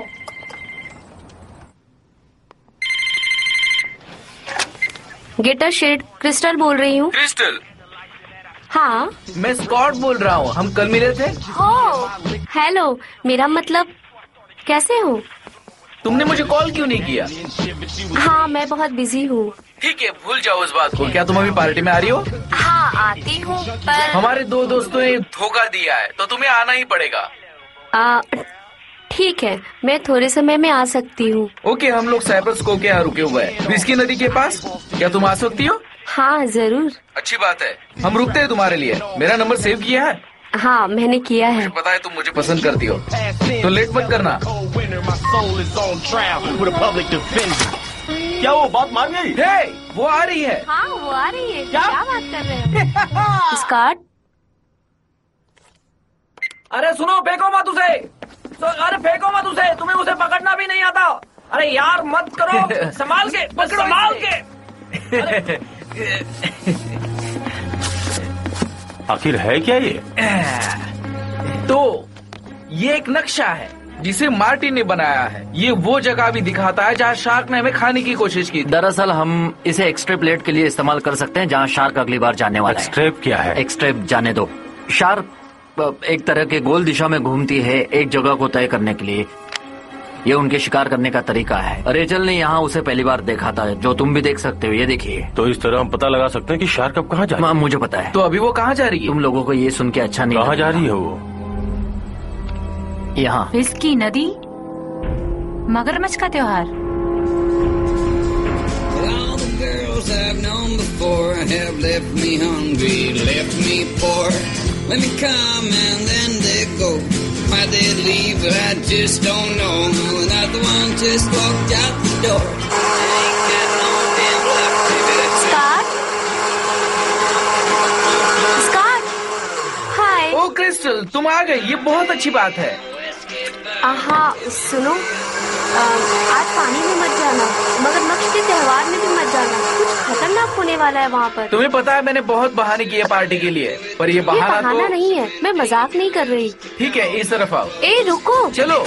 गेटर शेड, क्रिस्टल बोल रही हूँ। क्रिस्टल, हाँ, मैं स्कॉट बोल रहा हूँ। हम कल मिले थे। हेलो, मेरा मतलब कैसे हो? तुमने मुझे कॉल क्यों नहीं किया? हाँ, मैं बहुत बिजी हूँ। ठीक है, भूल जाओ उस बात को। क्या तुम अभी पार्टी में आ रही हो? हाँ, आती हूँ, पर हमारे दो दोस्तों ने धोखा दिया है, तो तुम्हें आना ही पड़ेगा। ठीक है, मैं थोड़े समय में आ सकती हूँ। ओके, हम लोग साइप्रस को के यहाँ रुके हुए हैं, विस्की नदी के पास। क्या तुम आ सकती हो? हाँ, जरूर। अच्छी बात है। हम रुकते हैं तुम्हारे लिए। मेरा नंबर सेव किया है? हाँ, मैंने किया है। मुझे पता है तुम मुझे पसंद करती हो, तो लेट मत करना। क्या वो बात मान गई? वो आ रही है। हाँ, वो आ रही है। क्या बात कर रहे हो? स्कॉट, अरे सुनो, फेंको मत उसे। अरे फेंको मत उसे, तुम्हें उसे पकड़ना भी नहीं आता। अरे यार मत करो, संभाल के पकड़ो, संभाल के। आखिर है क्या ये? तो ये एक नक्शा है जिसे मार्टिन ने बनाया है। ये वो जगह भी दिखाता है जहाँ शार्क ने हमें खाने की कोशिश की। दरअसल हम इसे एक्सट्रेपलेट के लिए इस्तेमाल कर सकते हैं जहाँ शार्क अगली बार जाने वाला है। एक्सट्रेप क्या है? एक्सट्रेप जाने दो। शार्क एक तरह के गोल दिशा में घूमती है एक जगह को तय करने के लिए। ये उनके शिकार करने का तरीका है। रेचल ने यहाँ उसे पहली बार देखा था, जो तुम भी देख सकते हो। ये देखिए। तो इस तरह हम पता लगा सकते हैं कि शार्क अब कहाँ जा रही है? मुझे पता है। तो अभी वो कहाँ जा रही है? तुम लोगों को ये सुन के अच्छा नहीं। कहाँ जा रही है वो? यहाँ। विस्की नदी, मगरमच्छ का त्योहार। Why they leave, I just don't know. Another one just walked out the door. I ain't got no damn luck, baby. Scott? Scott? Hi. Oh Crystal, तुम आ गई, ये बहुत अच्छी बात है। हाँ, सुनो, आज पानी में मत जाना, मगरमच्छ के त्योहार में भी मत जाना। कुछ खतरनाक होने वाला है वहाँ पर। तुम्हें पता है मैंने बहुत बहाने किए पार्टी के लिए, पर ये बहाना तो नहीं है। मैं मजाक नहीं कर रही। ठीक है, इस तरफ आओ। ए रुको, चलो।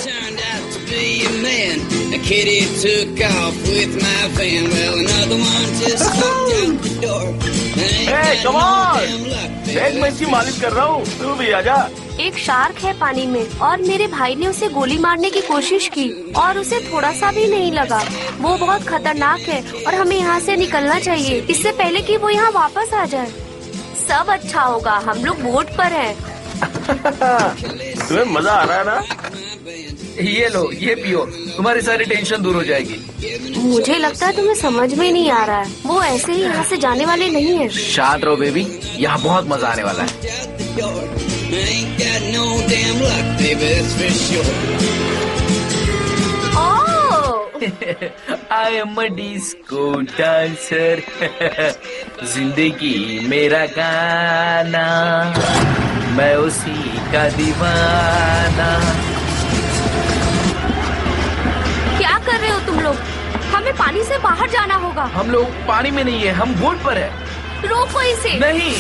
मैं इसकी मालिश कर रहा हूँ, तू भी आजा। एक शार्क है पानी में और मेरे भाई ने उसे गोली मारने की कोशिश की और उसे थोड़ा सा भी नहीं लगा। वो बहुत खतरनाक है और हमें यहाँ से निकलना चाहिए इससे पहले कि वो यहाँ वापस आ जाए। सब अच्छा होगा, हम लोग बोट पर हैं। तुम्हें मजा आ रहा है ना? ये लो, ये पियो, तुम्हारी सारी टेंशन दूर हो जाएगी। मुझे लगता है तुम्हें समझ में नहीं आ रहा है। वो ऐसे ही यहाँ से जाने वाले नहीं है। शांत रहो बेबी, यहाँ बहुत मजा आने वाला है। I am a disco dancer. जिंदगी मेरा गाना, मैं उसी का दीवाना। क्या कर रहे हो तुम लोग? हमें पानी से बाहर जाना होगा। हम लोग पानी में नहीं है, हम बोट पर है। रोको इसे। नहीं।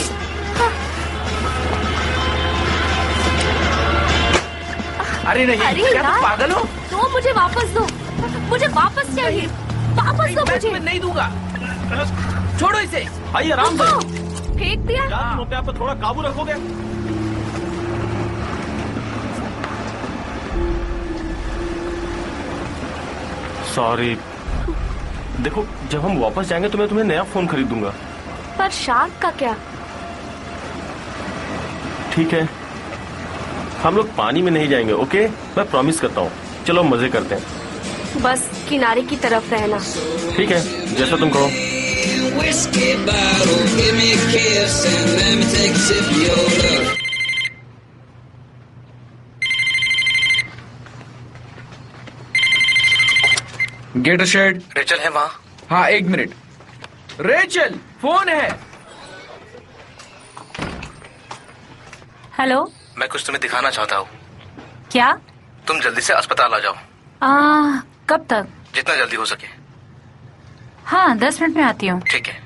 अरे नहीं, क्या तुम पागल हो? तो मुझे वापस दो, मुझे वापस चाहिए। वापस दो मुझे। मैं नहीं दूंगा, छोड़ो इसे। आइए आराम से। फेंक दिया। तुम अपने आप पर थोड़ा काबू रखोगे? सॉरी। देखो, जब हम वापस जाएंगे तो मैं तुम्हें नया फोन खरीद दूंगा। पर शार्क का क्या? ठीक है, हम लोग पानी में नहीं जाएंगे, ओके? मैं प्रॉमिस करता हूँ। चलो मजे करते हैं। बस किनारे की तरफ रहना। ठीक है, जैसा तुम कहो। Get a shade. रेचल है वहाँ? हाँ, 1 मिनट। रेचल, फोन है। हेलो। मैं कुछ तुम्हें दिखाना चाहता हूँ। क्या? तुम जल्दी से अस्पताल आ जाओ। कब तक? जितना जल्दी हो सके। हाँ, 10 मिनट में आती हूँ। ठीक है।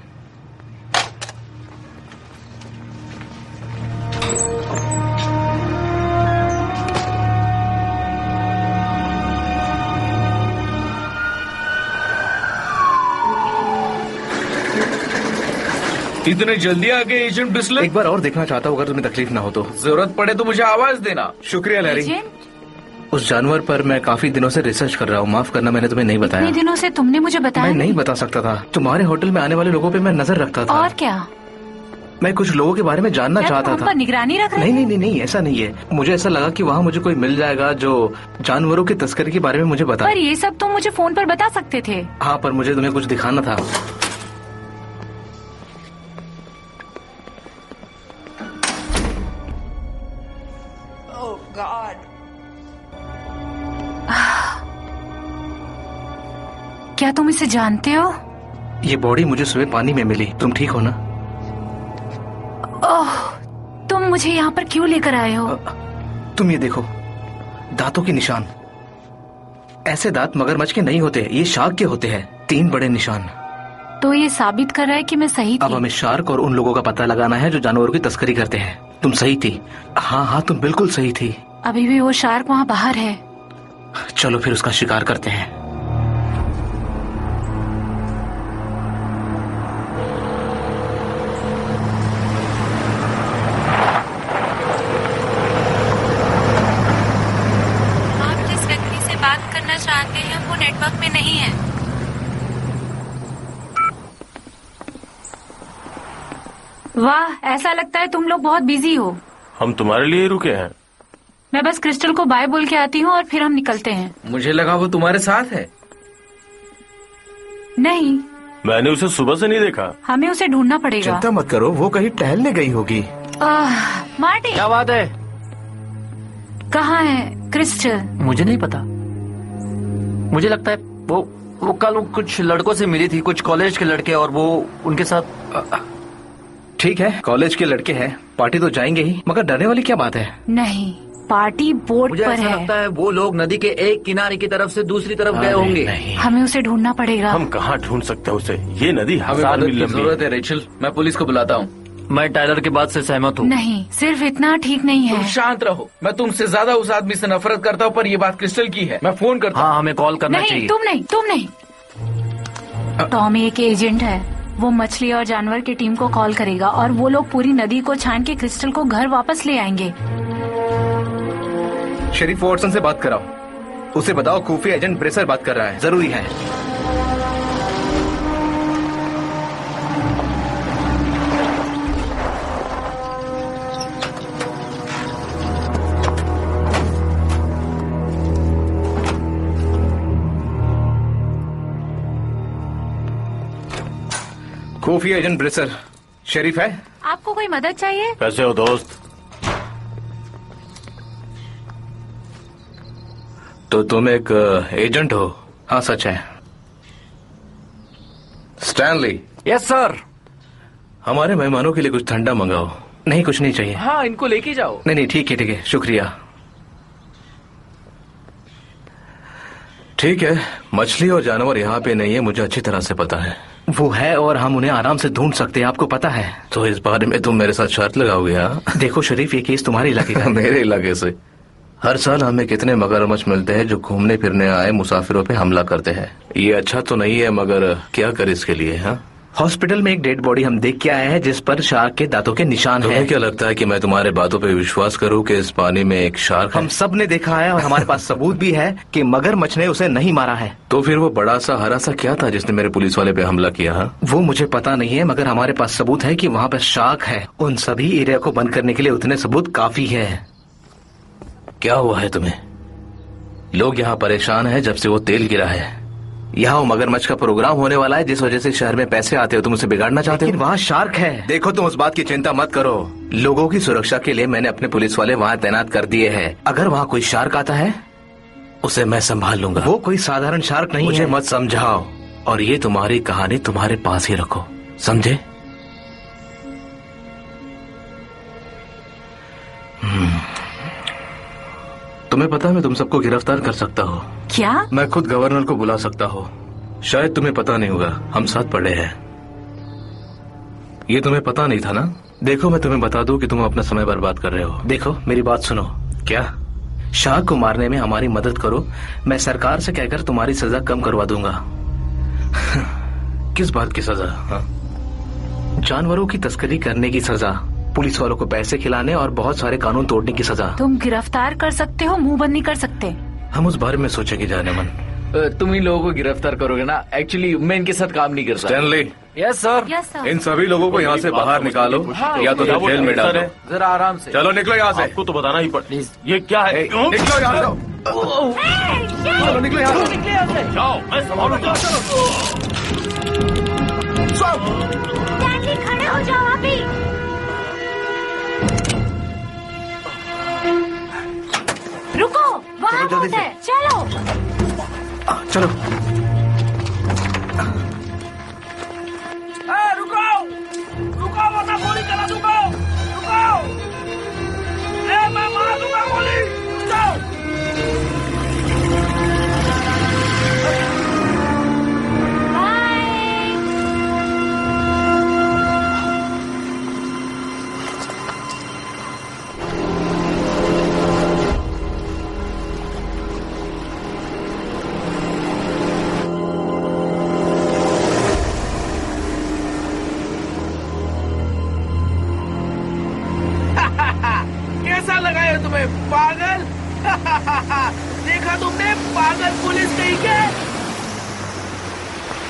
इतने जल्दी आ गए एजेंट बिस्लर? एक बार और देखना चाहता हूँ, अगर तुम्हें तकलीफ ना हो तो। जरूरत पड़े तो मुझे आवाज देना। शुक्रिया लैरी। उस जानवर पर मैं काफी दिनों से रिसर्च कर रहा हूँ। माफ करना, मैंने तुम्हें नहीं बताया। इतने दिनों से तुमने मुझे बताया? मैं नहीं बता सकता था। तुम्हारे होटल में आने वाले लोगों पे मैं नजर रखता था। और क्या? मैं कुछ लोगों के बारे में जानना चाहता था। निगरानी रख रहे? नहीं, ऐसा नहीं है। मुझे ऐसा लगा कि वहाँ मुझे कोई मिल जाएगा जो जानवरों की तस्करी के बारे में मुझे बताए। पर ये सब तुम मुझे फोन पर बता सकते थे। हाँ, पर मुझे तुम्हें कुछ दिखाना था। क्या तुम इसे जानते हो? ये बॉडी मुझे सुबह पानी में मिली। तुम ठीक हो ना? ओह, तुम मुझे यहाँ पर क्यों लेकर आए हो? तुम ये देखो, दांतों के निशान। ऐसे दांत मगरमच्छ के नहीं होते, ये शार्क के होते हैं। 3 बड़े निशान। तो ये साबित कर रहा है कि मैं सही थी। अब हमें शार्क और उन लोगों का पता लगाना है जो जानवरों की तस्करी करते हैं। तुम सही थी। हाँ, तुम बिल्कुल सही थी। अभी भी वो शार्क वहाँ बाहर है। चलो फिर उसका शिकार करते हैं। आप जिस व्यक्ति से बात करना चाहते हैं वो नेटवर्क में नहीं है। वाह, ऐसा लगता है तुम लोग बहुत बिजी हो। हम तुम्हारे लिए ही रुके हैं। मैं बस क्रिस्टल को बाय बोल के आती हूँ और फिर हम निकलते हैं। मुझे लगा वो तुम्हारे साथ है। नहीं, मैंने उसे सुबह से नहीं देखा। हमें उसे ढूंढना पड़ेगा। चिंता मत करो, वो कहीं टहलने गई होगी। मार्टी, क्या बात है? कहाँ है क्रिस्टल? मुझे नहीं पता। मुझे लगता है वो कल कुछ लड़कों से मिली थी, कुछ कॉलेज के लड़के, और वो उनके साथ। ठीक है, कॉलेज के लड़के हैं, पार्टी तो जाएंगे ही, मगर डरने वाली क्या बात है? नहीं, पार्टी बोट मुझे पर ऐसा है। लगता है वो लोग नदी के एक किनारे की तरफ से दूसरी तरफ गए होंगे। हमें उसे ढूंढना पड़ेगा। हम कहाँ ढूंढ सकते हैं उसे? ये नदी हमें हजार मदद मील की लंबी जरूरत है रेचल। मैं पुलिस को बुलाता हूँ। मैं टाइलर के बात से सहमत हूँ। नहीं, सिर्फ इतना ठीक नहीं तुम है। शांत रहो। मैं तुमसे ज्यादा उस आदमी से नफरत करता हूँ, पर ये बात क्रिस्टल की है। मैं फोन करता हूँ। हाँ, हमें कॉल करना नहीं, चाहिए। तुम नहीं। टॉमी एक एजेंट है। वो मछली और जानवर की टीम को कॉल करेगा और वो लोग पूरी नदी को छान के क्रिस्टल को घर वापस ले आएंगे। शेरिफ वॉटसन से बात कराओ, उसे बताओ खुफिया एजेंट ब्रेसर बात कर रहा है, जरूरी है। खुफिया एजेंट ब्रेसर, शेरिफ है। आपको कोई मदद चाहिए? कैसे हो दोस्त? तो तुम एक एजेंट हो? हाँ, सच है। स्टैनली। Yes sir. हमारे मेहमानों के लिए कुछ ठंडा मंगाओ। नहीं, कुछ नहीं चाहिए। हाँ, इनको लेके जाओ। नहीं, ठीक है, शुक्रिया। ठीक है, मछली और जानवर यहाँ पे नहीं है, मुझे अच्छी तरह से पता है। वो है और हम उन्हें आराम से ढूंढ सकते हैं, आपको पता है। तो इस बारे में तुम मेरे साथ शर्त लगाओगे? हाँ, देखो शरीफ, ये केस तुम्हारे इलाके का है। मेरे इलाके से हर साल हमें कितने मगरमच्छ मिलते हैं जो घूमने फिरने आए मुसाफिरों पे हमला करते हैं। ये अच्छा तो नहीं है, मगर क्या कर इसके लिए? हाँ, हॉस्पिटल में एक डेड बॉडी हम देख के आए हैं जिस पर शार्क के दांतों के निशान हैं। तुम्हें क्या लगता है कि मैं तुम्हारे बातों पे विश्वास करूं कि इस पानी में एक शार्क है? हम सब ने देखा है और हमारे पास सबूत भी है कि मगरमच्छ ने उसे नहीं मारा है। तो फिर वो बड़ा सा हरा सा क्या था जिसने मेरे पुलिस वाले पे हमला किया? हाँ, वो मुझे पता नहीं है, मगर हमारे पास सबूत है कि वहाँ पर शार्क है। उन सभी एरिया को बंद करने के लिए उतने सबूत काफी है। क्या हुआ है तुम्हें? लोग यहाँ परेशान हैं जब से वो तेल गिरा है। यहाँ वो मगरमच्छ का प्रोग्राम होने वाला है जिस वजह से शहर में पैसे आते हो, तुम उसे बिगाड़ना चाहते हो? वहाँ शार्क है। देखो, तुम उस बात की चिंता मत करो। लोगों की सुरक्षा के लिए मैंने अपने पुलिस वाले वहाँ तैनात कर दिए हैं। अगर वहाँ कोई शार्क आता है उसे मैं संभाल लूंगा। वो कोई साधारण शार्क नहीं मुझे है। मत समझाओ, और ये तुम्हारी कहानी तुम्हारे पास ही रखो, समझे? तुम्हें पता है मैं तुम सबको गिरफ्तार कर सकता हूँ। क्या? मैं खुद गवर्नर को बुला सकता हूँ। शायद तुम्हें पता नहीं होगा, हम साथ पढ़े हैं। ये तुम्हें पता नहीं था ना? देखो, मैं तुम्हें बता दूं कि तुम अपना समय बर्बाद कर रहे हो। देखो, मेरी बात सुनो। क्या? शार्क को मारने में हमारी मदद करो, मैं सरकार से कहकर तुम्हारी सजा कम करवा दूंगा। किस बात की सजा? हाँ? जानवरों की तस्करी करने की सजा, पुलिस वालों को पैसे खिलाने और बहुत सारे कानून तोड़ने की सजा। तुम गिरफ्तार कर सकते हो, मुंह बंद नहीं कर सकते। हम उस बारे में सोचेंगे जाने मन। तुम इन लोगों को गिरफ्तार करोगे ना? एक्चुअली मैं इनके साथ काम नहीं करता। Stanley. Yes sir. Yes sir. इन सभी लोगों को यहाँ से बाहर निकालो, या तो फिर जेल में डालो। जरा आराम से। चलो निकलो यहाँ से। आपको तो बताना ही पड़ेगा। ये क्या है? निकलो यहाँ से। चलो निकलो यहाँ से। जाओ, मैं संभालूंगा। खड़े हो जाओ अभी। रुको, वहाँ बहुत है, चलो। चलो। रुको, वरना गोली चला दूंगा। रुको, मैं मार दूंगा गोली।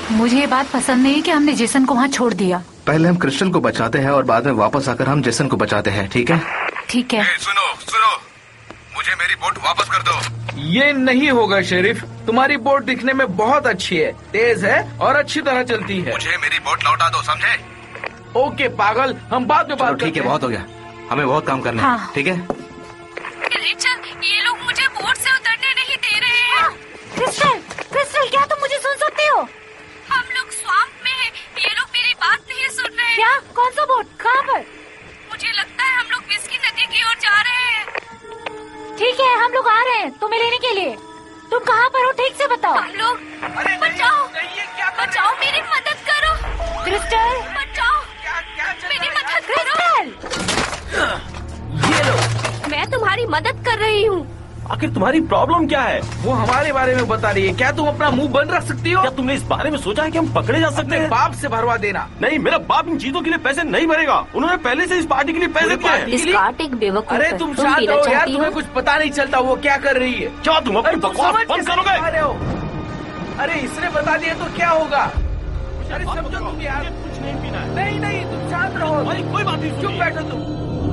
मुझे ये बात पसंद नहीं कि हमने जेसन को वहाँ छोड़ दिया। पहले हम क्रिस्टल को बचाते हैं और बाद में वापस आकर हम जेसन को बचाते हैं, ठीक है? ठीक है। सुनो सुनो, मुझे मेरी बोट वापस कर दो। ये नहीं होगा शेरिफ, तुम्हारी बोट दिखने में बहुत अच्छी है, तेज है और अच्छी तरह चलती है। मुझे मेरी बोट लौटा दो, समझे? ओके पागल, हम बाद में बात करते हैं। ठीक है, बहुत हो गया, हमें बहुत काम करना है। हाँ। ठीक है रिचर्ड, ये लोग मुझे बोट से उतरने नहीं दे रहे हैं। क्रिस्टल, क्रिस्टल, क्या तुम मुझे सुन सकते हो? हम लोग स्वाम्प में हैं, ये लोग मेरी बात नहीं सुन रहे हैं। क्या? कौन सा बोट? कहाँ पर? मुझे लगता है हम लोग विस्की नदी की ओर जा रहे हैं। ठीक है, हम लोग आ रहे हैं तुम्हें लेने के लिए। तुम कहाँ पर हो ठीक से बताओ। हम लोग बचाओ, बचाओ, मेरी मदद करो। क्रिस्टल, बचाओ, मेरी मदद करो। ये लो, मैं तुम्हारी मदद कर रही हूँ। आखिर तुम्हारी प्रॉब्लम क्या है? वो हमारे बारे में बता रही है। क्या तुम अपना मुंह बंद रख सकती हो? क्या तुमने इस बारे में सोचा है कि हम पकड़े जा सकते हैं? बाप से भरवा देना। नहीं, मेरा बाप इन चीजों के लिए पैसे नहीं भरेगा। उन्होंने पहले से इस पार्टी के लिए पैसे दिए हैं। स्कॉट एक बेवकूफ अरे है। तुम शांत रहो यार, तुम्हें कुछ पता नहीं चलता वो क्या कर रही है। क्या तुम अपनी बकवास बंद करोगे? अरे इसने बता दिया तो क्या होगा? अरे समझो तुम यार, कुछ नहीं पीना है। नहीं नहीं, तुम शांत रहो। कोई बात नहीं, चुप बैठो तुम।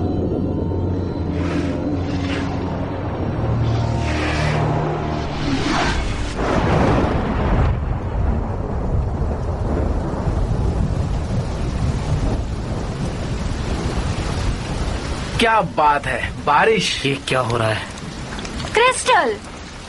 क्या बात है, बारिश। ये क्या हो रहा है? क्रिस्टल,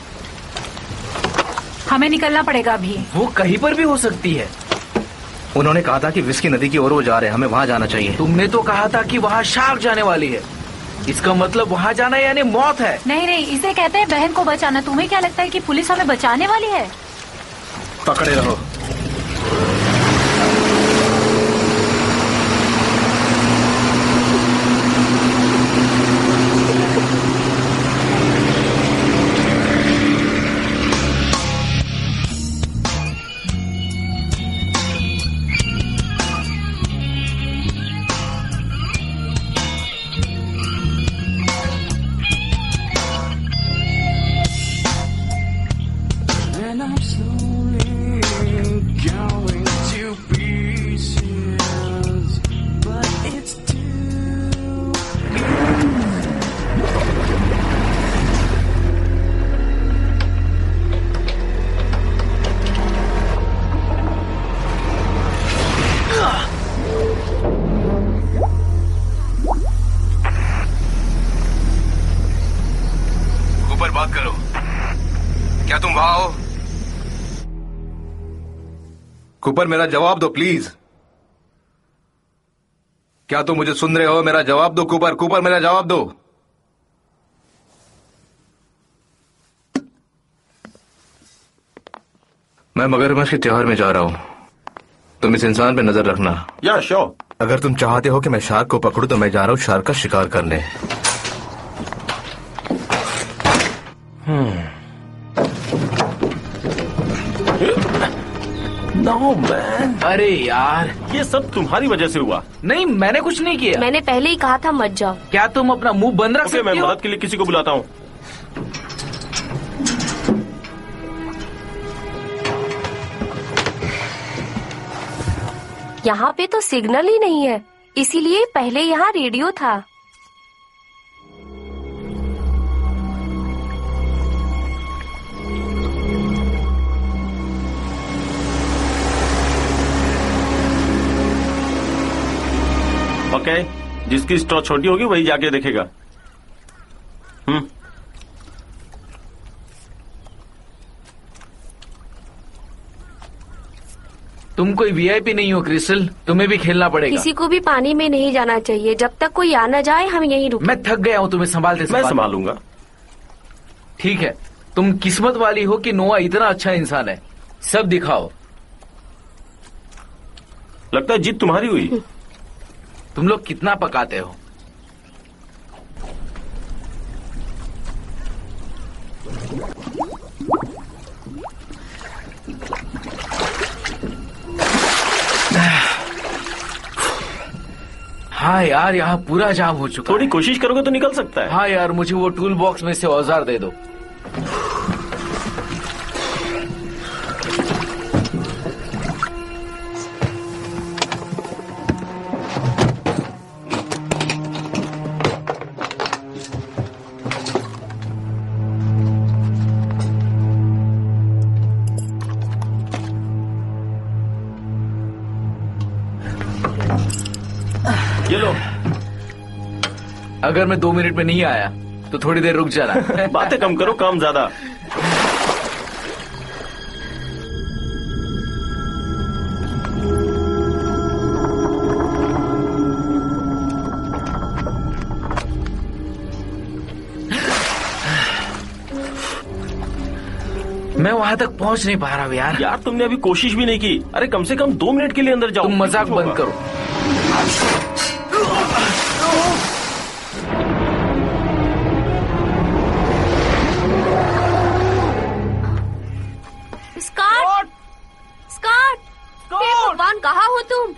हमें निकलना पड़ेगा अभी। वो कहीं पर भी हो सकती है। उन्होंने कहा था कि विस्की नदी की ओर वो जा रहे हैं, हमें वहाँ जाना चाहिए। तुमने तो कहा था कि वहाँ शार्क जाने वाली है। इसका मतलब वहाँ जाना यानी मौत है। नहीं नहीं, इसे कहते हैं बहन को बचाना। तुम्हें क्या लगता है कि पुलिस हमें बचाने वाली है? पकड़े रहो। बात करो। क्या तुम वहां हो? कूपर, मेरा जवाब दो प्लीज। क्या तुम मुझे सुन रहे हो? मेरा जवाब दो कूपर। कूपर, मेरा जवाब दो। मैं मगरमच्छ के त्योहार में जा रहा हूं। तुम इस इंसान पे नजर रखना। या श्योर। अगर तुम चाहते हो कि मैं शार्क को पकड़ूं तो मैं जा रहा हूं शार्क का शिकार करने। No man. अरे यार, ये सब तुम्हारी वजह से हुआ। नहीं, मैंने कुछ नहीं किया। मैंने पहले ही कहा था मत जाओ। क्या तुम अपना मुंह बंद रख सकती मैं हो? मदद के लिए किसी को बुलाता हूँ। यहाँ पे तो सिग्नल ही नहीं है, इसीलिए पहले यहाँ रेडियो था। ओके, जिसकी स्ट्रॉ छोटी होगी वही जाके देखेगा। तुम कोई वीआईपी नहीं हो क्रिस्टल, तुम्हें भी खेलना पड़ेगा। किसी को भी पानी में नहीं जाना चाहिए। जब तक कोई आ न जाए हम यहीं रुकें। मैं थक गया हूँ तुम्हें संभालते। मैं संभालूंगा। ठीक है, तुम किस्मत वाली हो कि नोआ इतना अच्छा इंसान है। सब दिखाओ। लगता है जीत तुम्हारी हुई। तुम लोग कितना पकाते हो। हाँ यार, यहाँ पूरा जाम हो चुका। थोड़ी कोशिश करोगे तो निकल सकता है। हाँ यार, मुझे वो टूल बॉक्स में से औजार दे दो। ये लो। अगर मैं 2 मिनट में नहीं आया तो थोड़ी देर रुक जाना। बातें कम करो, काम ज्यादा। मैं वहां तक पहुंच नहीं पा रहा हूँ यार। यार तुमने अभी कोशिश भी नहीं की। अरे कम से कम 2 मिनट के लिए अंदर जाओ। तुम मजाक बंद करो। स्कॉट! स्कॉट! हे भगवान, कहाँ हो तुम?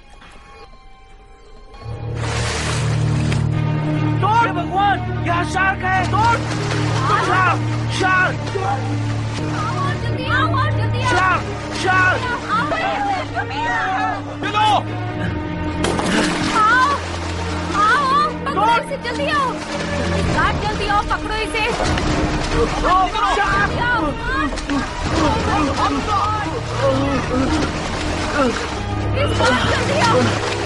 हे भगवान, यहाँ शार्क है। शार्क! शार्क! पकड़ो इसे, जल्दी आओ। स्कॉट, जल्दी आओ, पकड़ो इसे। जल्दी आओ।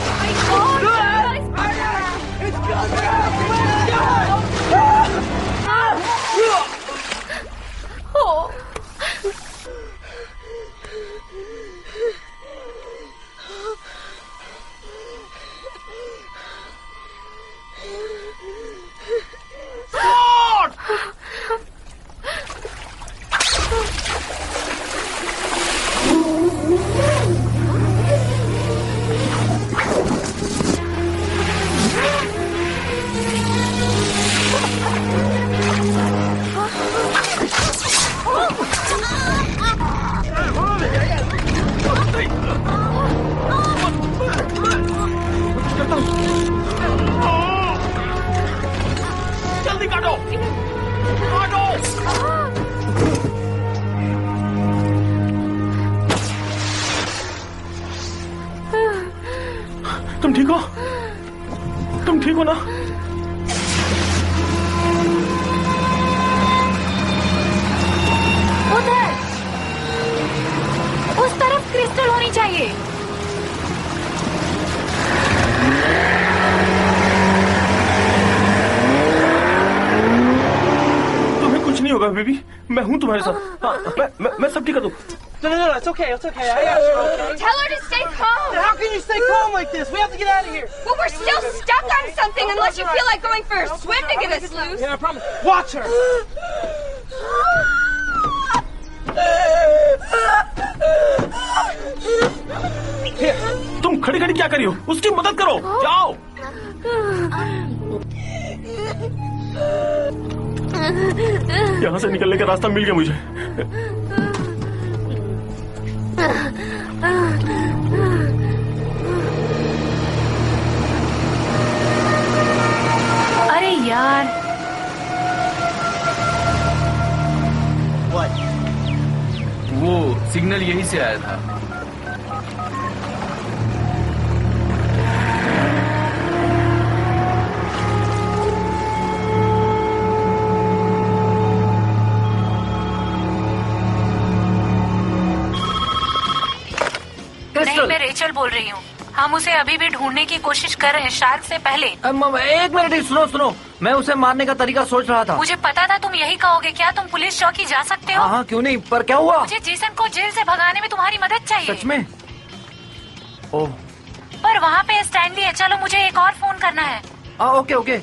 जल्दी काटो, काटो। तुम ठीक हो? तुम ठीक हो ना? उधर, उस तरफ क्रिस्टल होनी चाहिए। तुम्हें कुछ नहीं होगा बेबी, मैं हूँ तुम्हारे साथ। हाँ, मैं सब ठीक कर दूँ। No, it's okay, it's okay. I got you, okay? Tell her to stay calm. How can you stay calm like this? We have to get out of here. Well, we're still stuck on something unless you feel like going for a swim to get us loose. Yeah, I promise. Watch her. तुम खड़ी खड़ी क्या करी हो? उसकी मदद करो, जाओ। यहाँ से निकलने का रास्ता मिल गया मुझे। अरे यार, वो सिग्नल यहीं से आया था। नहीं, मैं रेचल बोल रही हूँ। हम उसे अभी भी ढूंढने की कोशिश कर रहे हैं, शार्क से पहले। एक मिनट, सुनो। मैं उसे मारने का तरीका सोच रहा था। मुझे पता था तुम यही कहोगे। क्या तुम पुलिस चौकी जा सकते हो? हाँ, क्यों नहीं, पर क्या हुआ? मुझे जेसन को जेल से भगाने में तुम्हारी मदद चाहिए। सच में? ओह। पर वहाँ पे स्टैंडी है। चलो, मुझे एक और फोन करना है। ओके।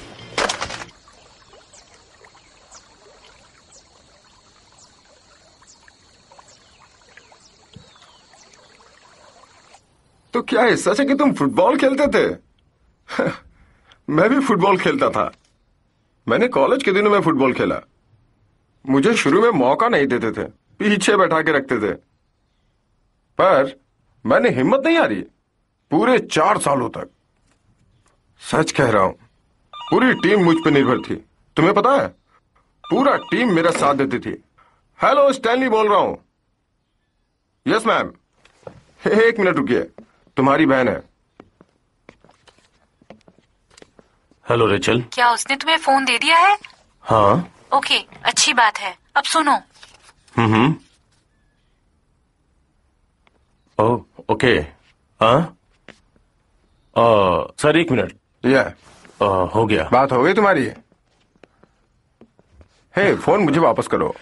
तो क्या है, सच है कि तुम फुटबॉल खेलते थे? मैं भी फुटबॉल खेलता था। मैंने कॉलेज के दिनों में फुटबॉल खेला। मुझे शुरू में मौका नहीं देते थे, पीछे बैठा के रखते थे, पर मैंने हिम्मत नहीं हारी पूरे 4 सालों तक। सच कह रहा हूं, पूरी टीम मुझ पर निर्भर थी। तुम्हें पता है, पूरा टीम मेरा साथ देती थी। हेलो, स्टैनली बोल रहा हूं। Yes ma'am. 1 मिनट रुकिए, तुम्हारी बहन है। Hello Rachel. क्या उसने तुम्हें फोन दे दिया है? हाँ। ओके, अच्छी बात है। अब सुनो। Oh, okay. हाँ, सर 1 मिनट। हो गया। बात हो गई तुम्हारी? हे, फोन मुझे वापस करो।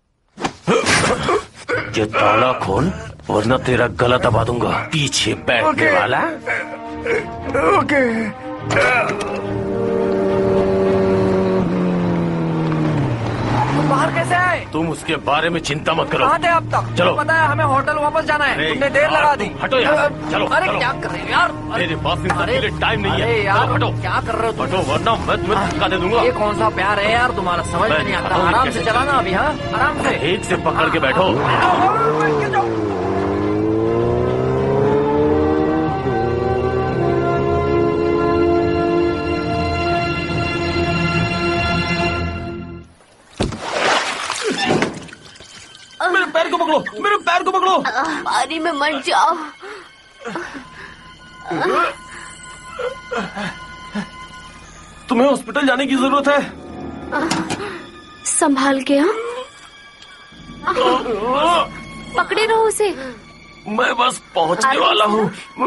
ये ताला खोल वरना तेरा गला दबा दूंगा। पीछे बैठने वाला। ओके। बाहर कैसे आए? तुम उसके बारे में चिंता मत करो। कहाँ थे अब तक? चलो। पता है हमें होटल वापस जाना है। तुमने देर लगा दी। हटो यार। चलो। अरे चलो। क्या कर रहे हो यार? मेरे पास इन सब के लिए टाइम नहीं है। अरे यार हटो। क्या कर रहे हो तुम? हटो वरना मैं तुम्हें धक्का दे दूंगा। ये कौन सा प्यार है यार तुम्हारा? समझ में नहीं आता। आराम से चलाना अभी। हाँ आराम से। एक से पकड़ के बैठो। मेरे पैर को पकड़ो, मेरे पैर को पकड़ो। पानी में मर जाओ। तुम्हें हॉस्पिटल जाने की जरूरत है। संभाल के। पकड़े रहो उसे। मैं बस पहुंचने वाला हूँ।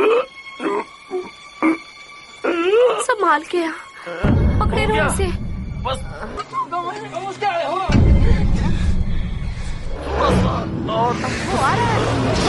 संभाल के पकड़े रहो उसे। वो आ रहा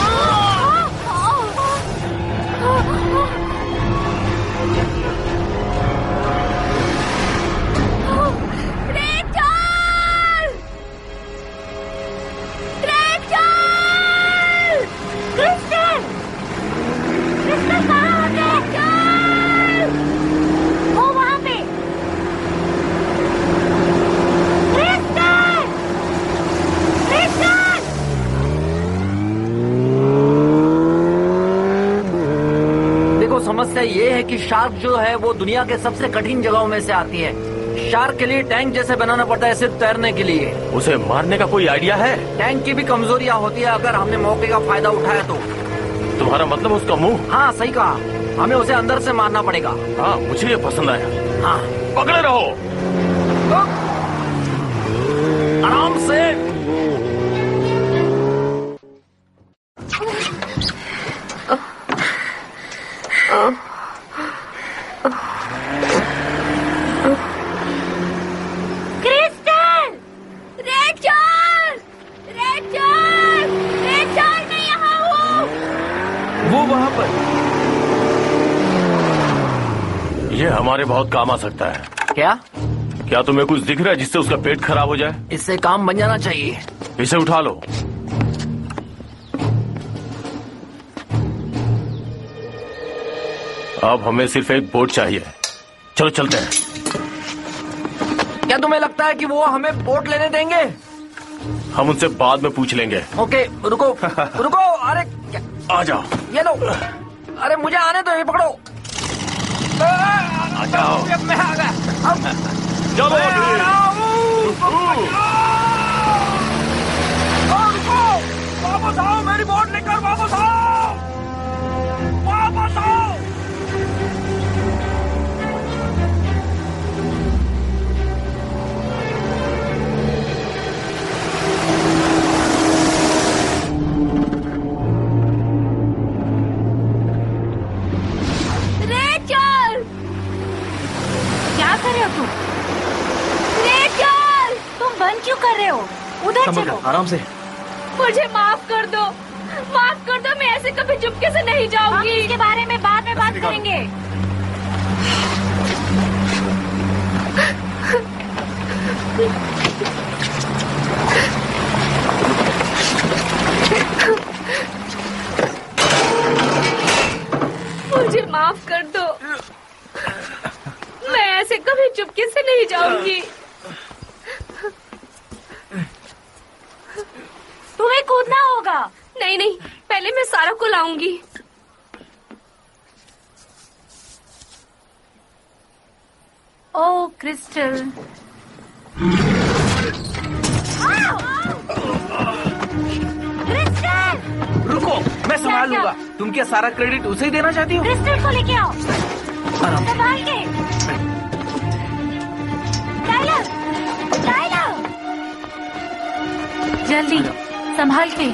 समस्या ये है कि शार्क जो है वो दुनिया के सबसे कठिन जगहों में से आती है। शार्क के लिए टैंक जैसे बनाना पड़ता है सिर्फ तैरने के लिए। उसे मारने का कोई आइडिया है? टैंक की भी कमजोरियां होती है अगर हमने मौके का फायदा उठाया तो। तुम्हारा मतलब उसका मुंह? हाँ सही कहा, हमें उसे अंदर से मारना पड़ेगा। हाँ मुझे ये पसंद आया। हाँ पकड़े रहो। आराम से। क्रिस्टल! रेचल! रेचल! रेचल, मैं यहाँ हूँ। वो वहाँ पर। ये हमारे बहुत काम आ सकता है। क्या तुम्हें कुछ दिख रहा है जिससे उसका पेट खराब हो जाए? इससे काम बन जाना चाहिए। इसे उठा लो। अब हमें सिर्फ एक बोट चाहिए। चलो चलते हैं। क्या तुम्हें लगता है कि वो हमें बोट लेने देंगे? हम उनसे बाद में पूछ लेंगे। ओके रुको रुको। अरे आ जाओ। ये लो। अरे मुझे आने दो, ये पकड़ो। आ जाओ। मैं आ गया। चलो रुको, वापस आओ, मेरी बोट लेकर वापस आओ, वापस आओ। क्या कर रहे हो तुम? रेचल! तुम बंद क्यों कर रहे हो? उधर चलो। आराम से। मुझे माफ कर दो, माफ कर दो। मैं ऐसे कभी चुपके से नहीं जाऊंगी। हम इसके बारे में बाद में बात करेंगे। मुझे माफ कर दो, मैं ऐसे कभी चुपके से नहीं जाऊंगी। तुम्हें कूदना होगा। नहीं नहीं, पहले मैं सारा को लाऊंगी। ओ क्रिस्टल। क्रिस्टल! रुको, मैं संभाल लूंगा। तुम क्या सारा क्रेडिट उसे ही देना चाहती हो? क्रिस्टल को लेके आओ। संभाल के। टाइलर! टाइलर! जल्दी संभाल के।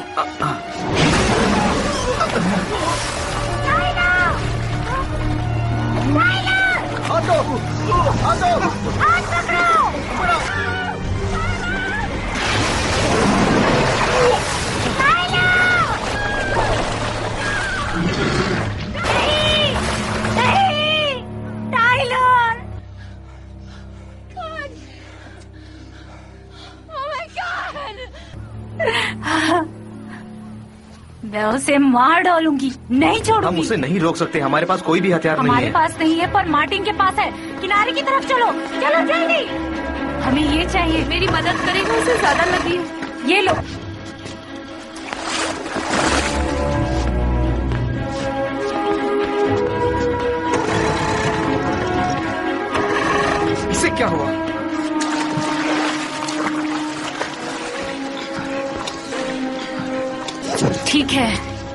मैं उसे मार डालूंगी, नहीं छोड़ूंगी। हम उसे नहीं रोक सकते, हमारे पास कोई भी हथियार नहीं है। हमारे पास नहीं है पर मार्टिन के पास है। किनारे की तरफ चलो, चलो जल्दी। हमें ये चाहिए। मेरी मदद करेगा, उसे ज्यादा लगी है। ये लो। इसे क्या हुआ? ठीक है।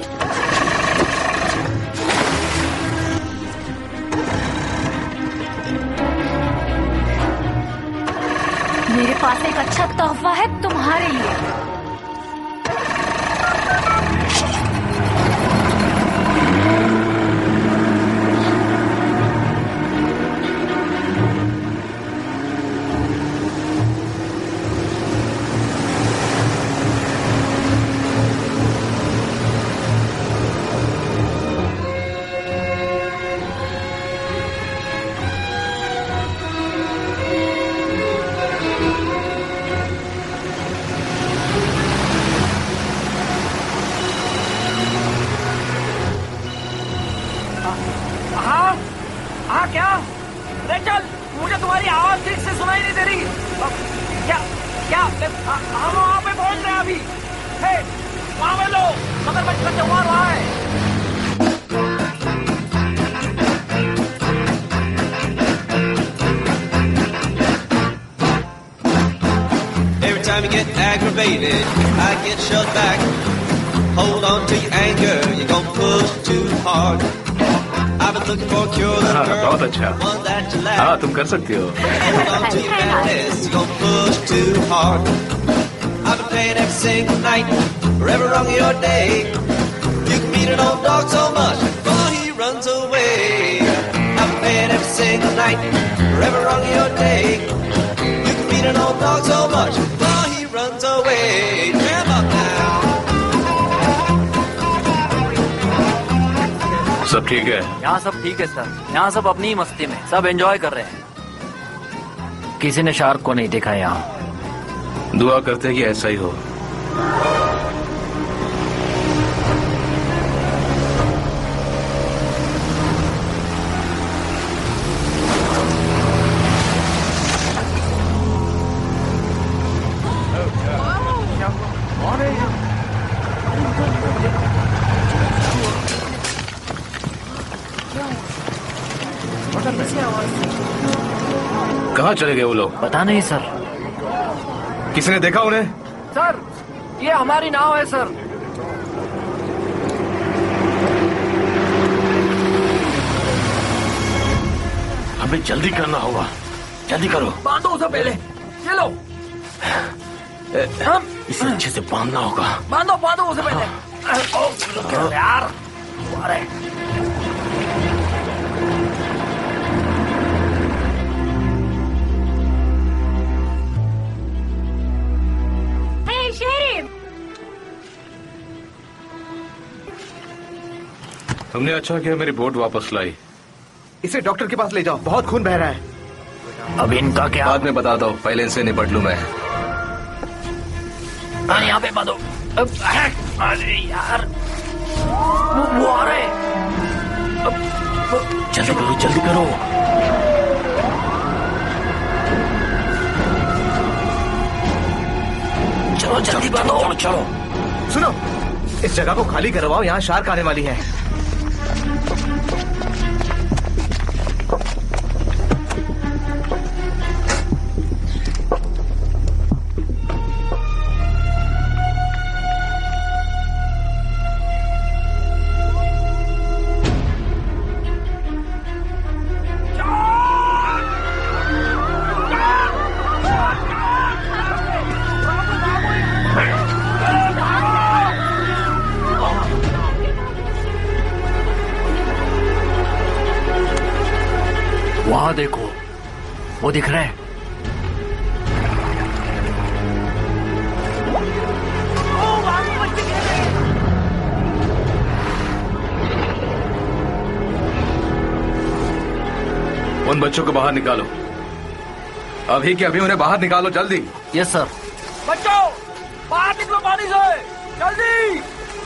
मेरे पास एक अच्छा तोहफा है तुम्हारे लिए। time you get aggravated, I get shoved back. Hold on to your anger, you're gonna push too hard. I've been looking for a cure, little girl, बहुत अच्छा। one that you lack. हाँ, तुम कर सकती हो। Hold on to your madness, you're gonna push too hard. I've been praying every single night, for every wrong of your day. You can beat an old dog so much before he runs away. I've been praying every single night, for every wrong of your day. You can beat an old dog so much before he runs away. Jam up now. सब ठीक है? यहाँ सब ठीक है sir. यहाँ सब अपनी ही मस्ती में, सब एंजॉय कर रहे हैं। किसी ने शार्क को नहीं देखा यहाँ। दुआ करते हैं कि ऐसा ही हो। कहाँ चले गए वो लोग? पता नहीं सर। किसी ने देखा उन्हें? सर, ये हमारी नाव है सर। हमें जल्दी करना होगा, जल्दी करो। बांधो उसे पहले, ये लो। इसे अच्छे से बांधना होगा। बांधो बांधो उसे पहले। यार, अरे तुमने अच्छा किया मेरी बोट वापस लाई। इसे डॉक्टर के पास ले जाओ, बहुत खून बह रहा है। अब इनका क्या? बाद में बताता हूँ, पहले इनसे निपट लूं मैं। यहाँ पे बांधो। अरे यार, वो आ रहे। जल्दी करो, जल्दी करो। चलो जल्दी बांधो। चलो चलो। सुनो, इस जगह को खाली करवाओ, यहाँ शार्क आने वाली है। वहाँ देखो, वो दिख रहा है। उन बच्चों को बाहर निकालो, अभी के अभी उन्हें बाहर निकालो, जल्दी। Yes sir. बच्चों बाहर निकलो पानी से, जल्दी।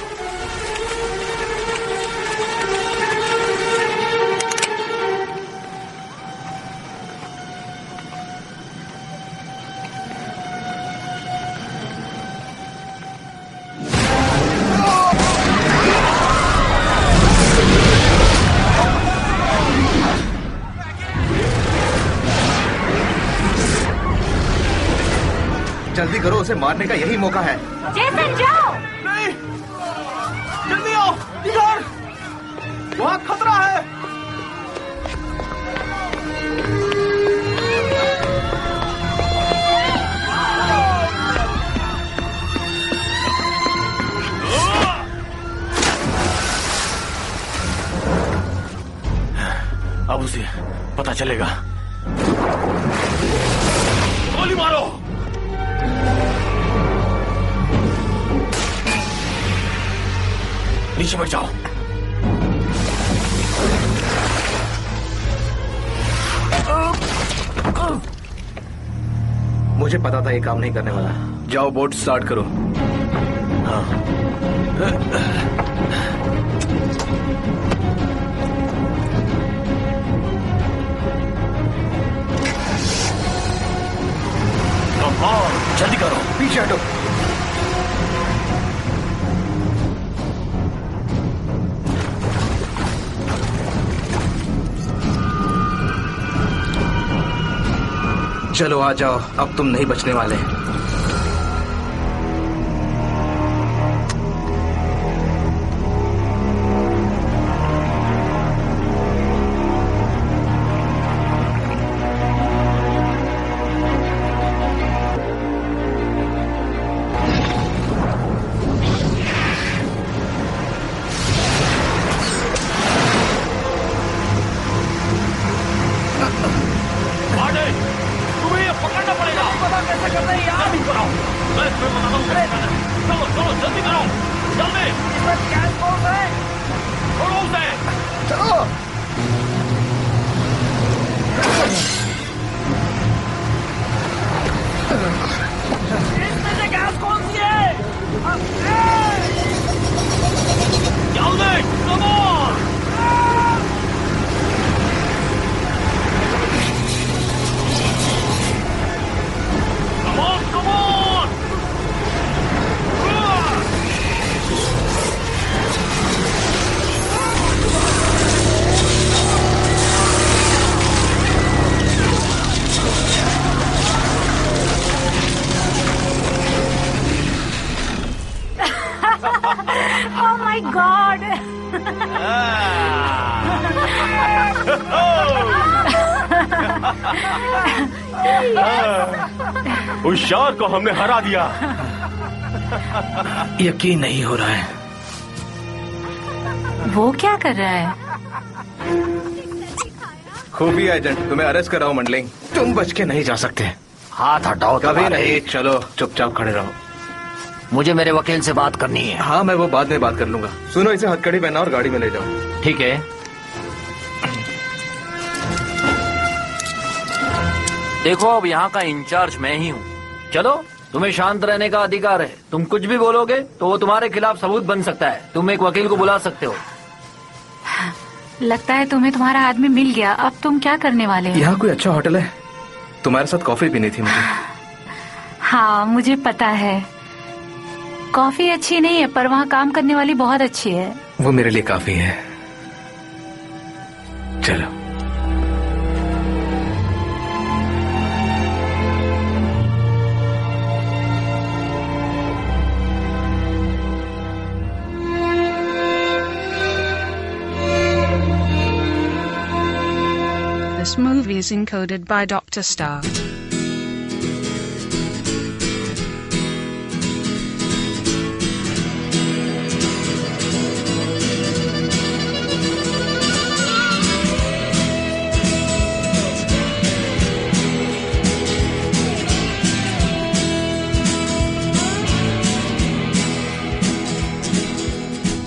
जल्दी करो, उसे मारने का यही मौका है। जेसन जाओ। नहीं, जल्दी आओ इधर, वहाँ खतरा है। अब उसे पता चलेगा। गोली मारो। नीचे बैठ जाओ। मुझे पता था ये काम नहीं करने वाला। जाओ बोट स्टार्ट करो। हाँ। जल्दी करो, पीछे हटो। चलो आ जाओ, अब तुम नहीं बचने वाले। Oh my God! उस शार्क को हमने हरा दिया। यकीन नहीं हो रहा है। वो क्या कर रहा है? खुफिया एजेंट, तुम्हें अरेस्ट कर रहा हूं मंडलिंग। तुम बच के नहीं जा सकते। हाथ हटाओ। कभी नहीं। चलो चुपचाप खड़े रहो। मुझे मेरे वकील से बात करनी है। हाँ, मैं वो बाद में बात कर लूंगा। सुनो, इसे हथकड़ी पहना और गाड़ी में ले जाओ। ठीक है। देखो, अब यहाँ का इंचार्ज मैं ही हूँ। चलो, तुम्हें शांत रहने का अधिकार है। तुम कुछ भी बोलोगे तो वो तुम्हारे खिलाफ सबूत बन सकता है। तुम एक वकील को बुला सकते हो। लगता है तुम्हें तुम्हारा आदमी मिल गया। अब तुम क्या करने वाले हो? यहाँ कोई अच्छा होटल है? तुम्हारे साथ कॉफी पीनी थी मुझे। हाँ, मुझे पता है। कॉफी अच्छी नहीं है, पर वहाँ काम करने वाली बहुत अच्छी है। वो मेरे लिए काफी है। चलो। This movie is encoded by Dr. Star.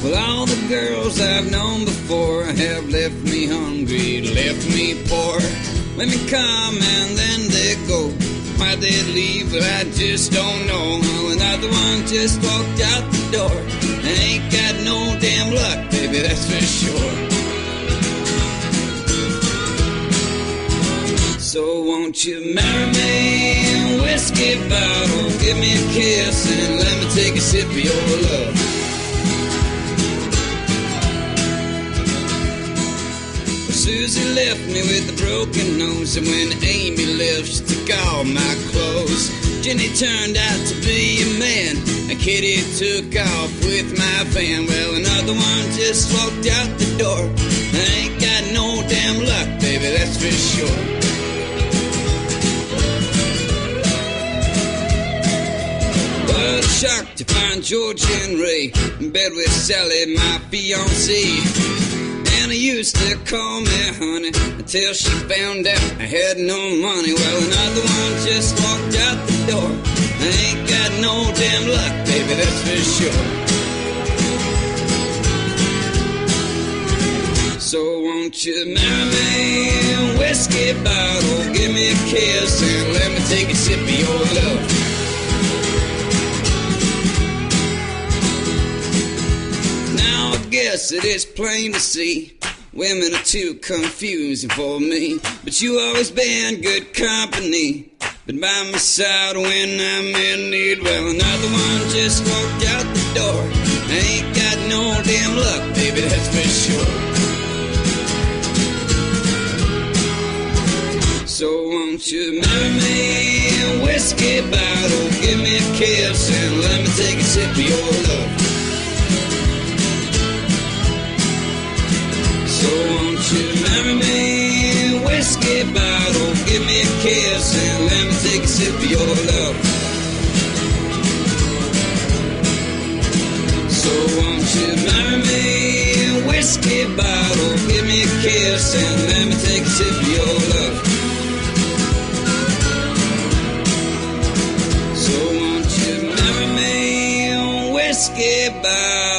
Well, all the girls I've known before have left me hungry, left me poor. Women come and then they go. Why they leave, well, I just don't know. Another one just walked out the door. And ain't got no damn luck, baby, that's for sure. So won't you marry me, whiskey bottle, give me a kiss and let me take a sip of your love. Susie left me with a broken nose, and when Amy left, she took all my clothes. Jenny turned out to be a man, and Kitty took off with my van. Well, another one just walked out the door. I ain't got no damn luck, baby, that's for sure. Well, shocked to find George and Ray in bed with Sally, my fiancée. And I used to call me honey until she found out I had no money. Well, another one just walked out the door. I ain't got no damn luck, baby, that's for sure. So won't you marry me, whiskey bottle, give me a kiss and let me take a sip of your love. Now I guess it is plain to see women are too confusing for me, but you always been good company, been by my side when I'm in need. Well, another one just walked out the door. I ain't got no damn luck, baby, that's for sure. So won't you marry me, whiskey bottle, give me a kiss and let me take a sip of your love. So won't you marry me, whiskey bottle, give me a kiss and let me take a sip of your love. So won't you marry me, whiskey bottle, give me a kiss and let me take a sip of your love. So won't you marry me, whiskey bottle.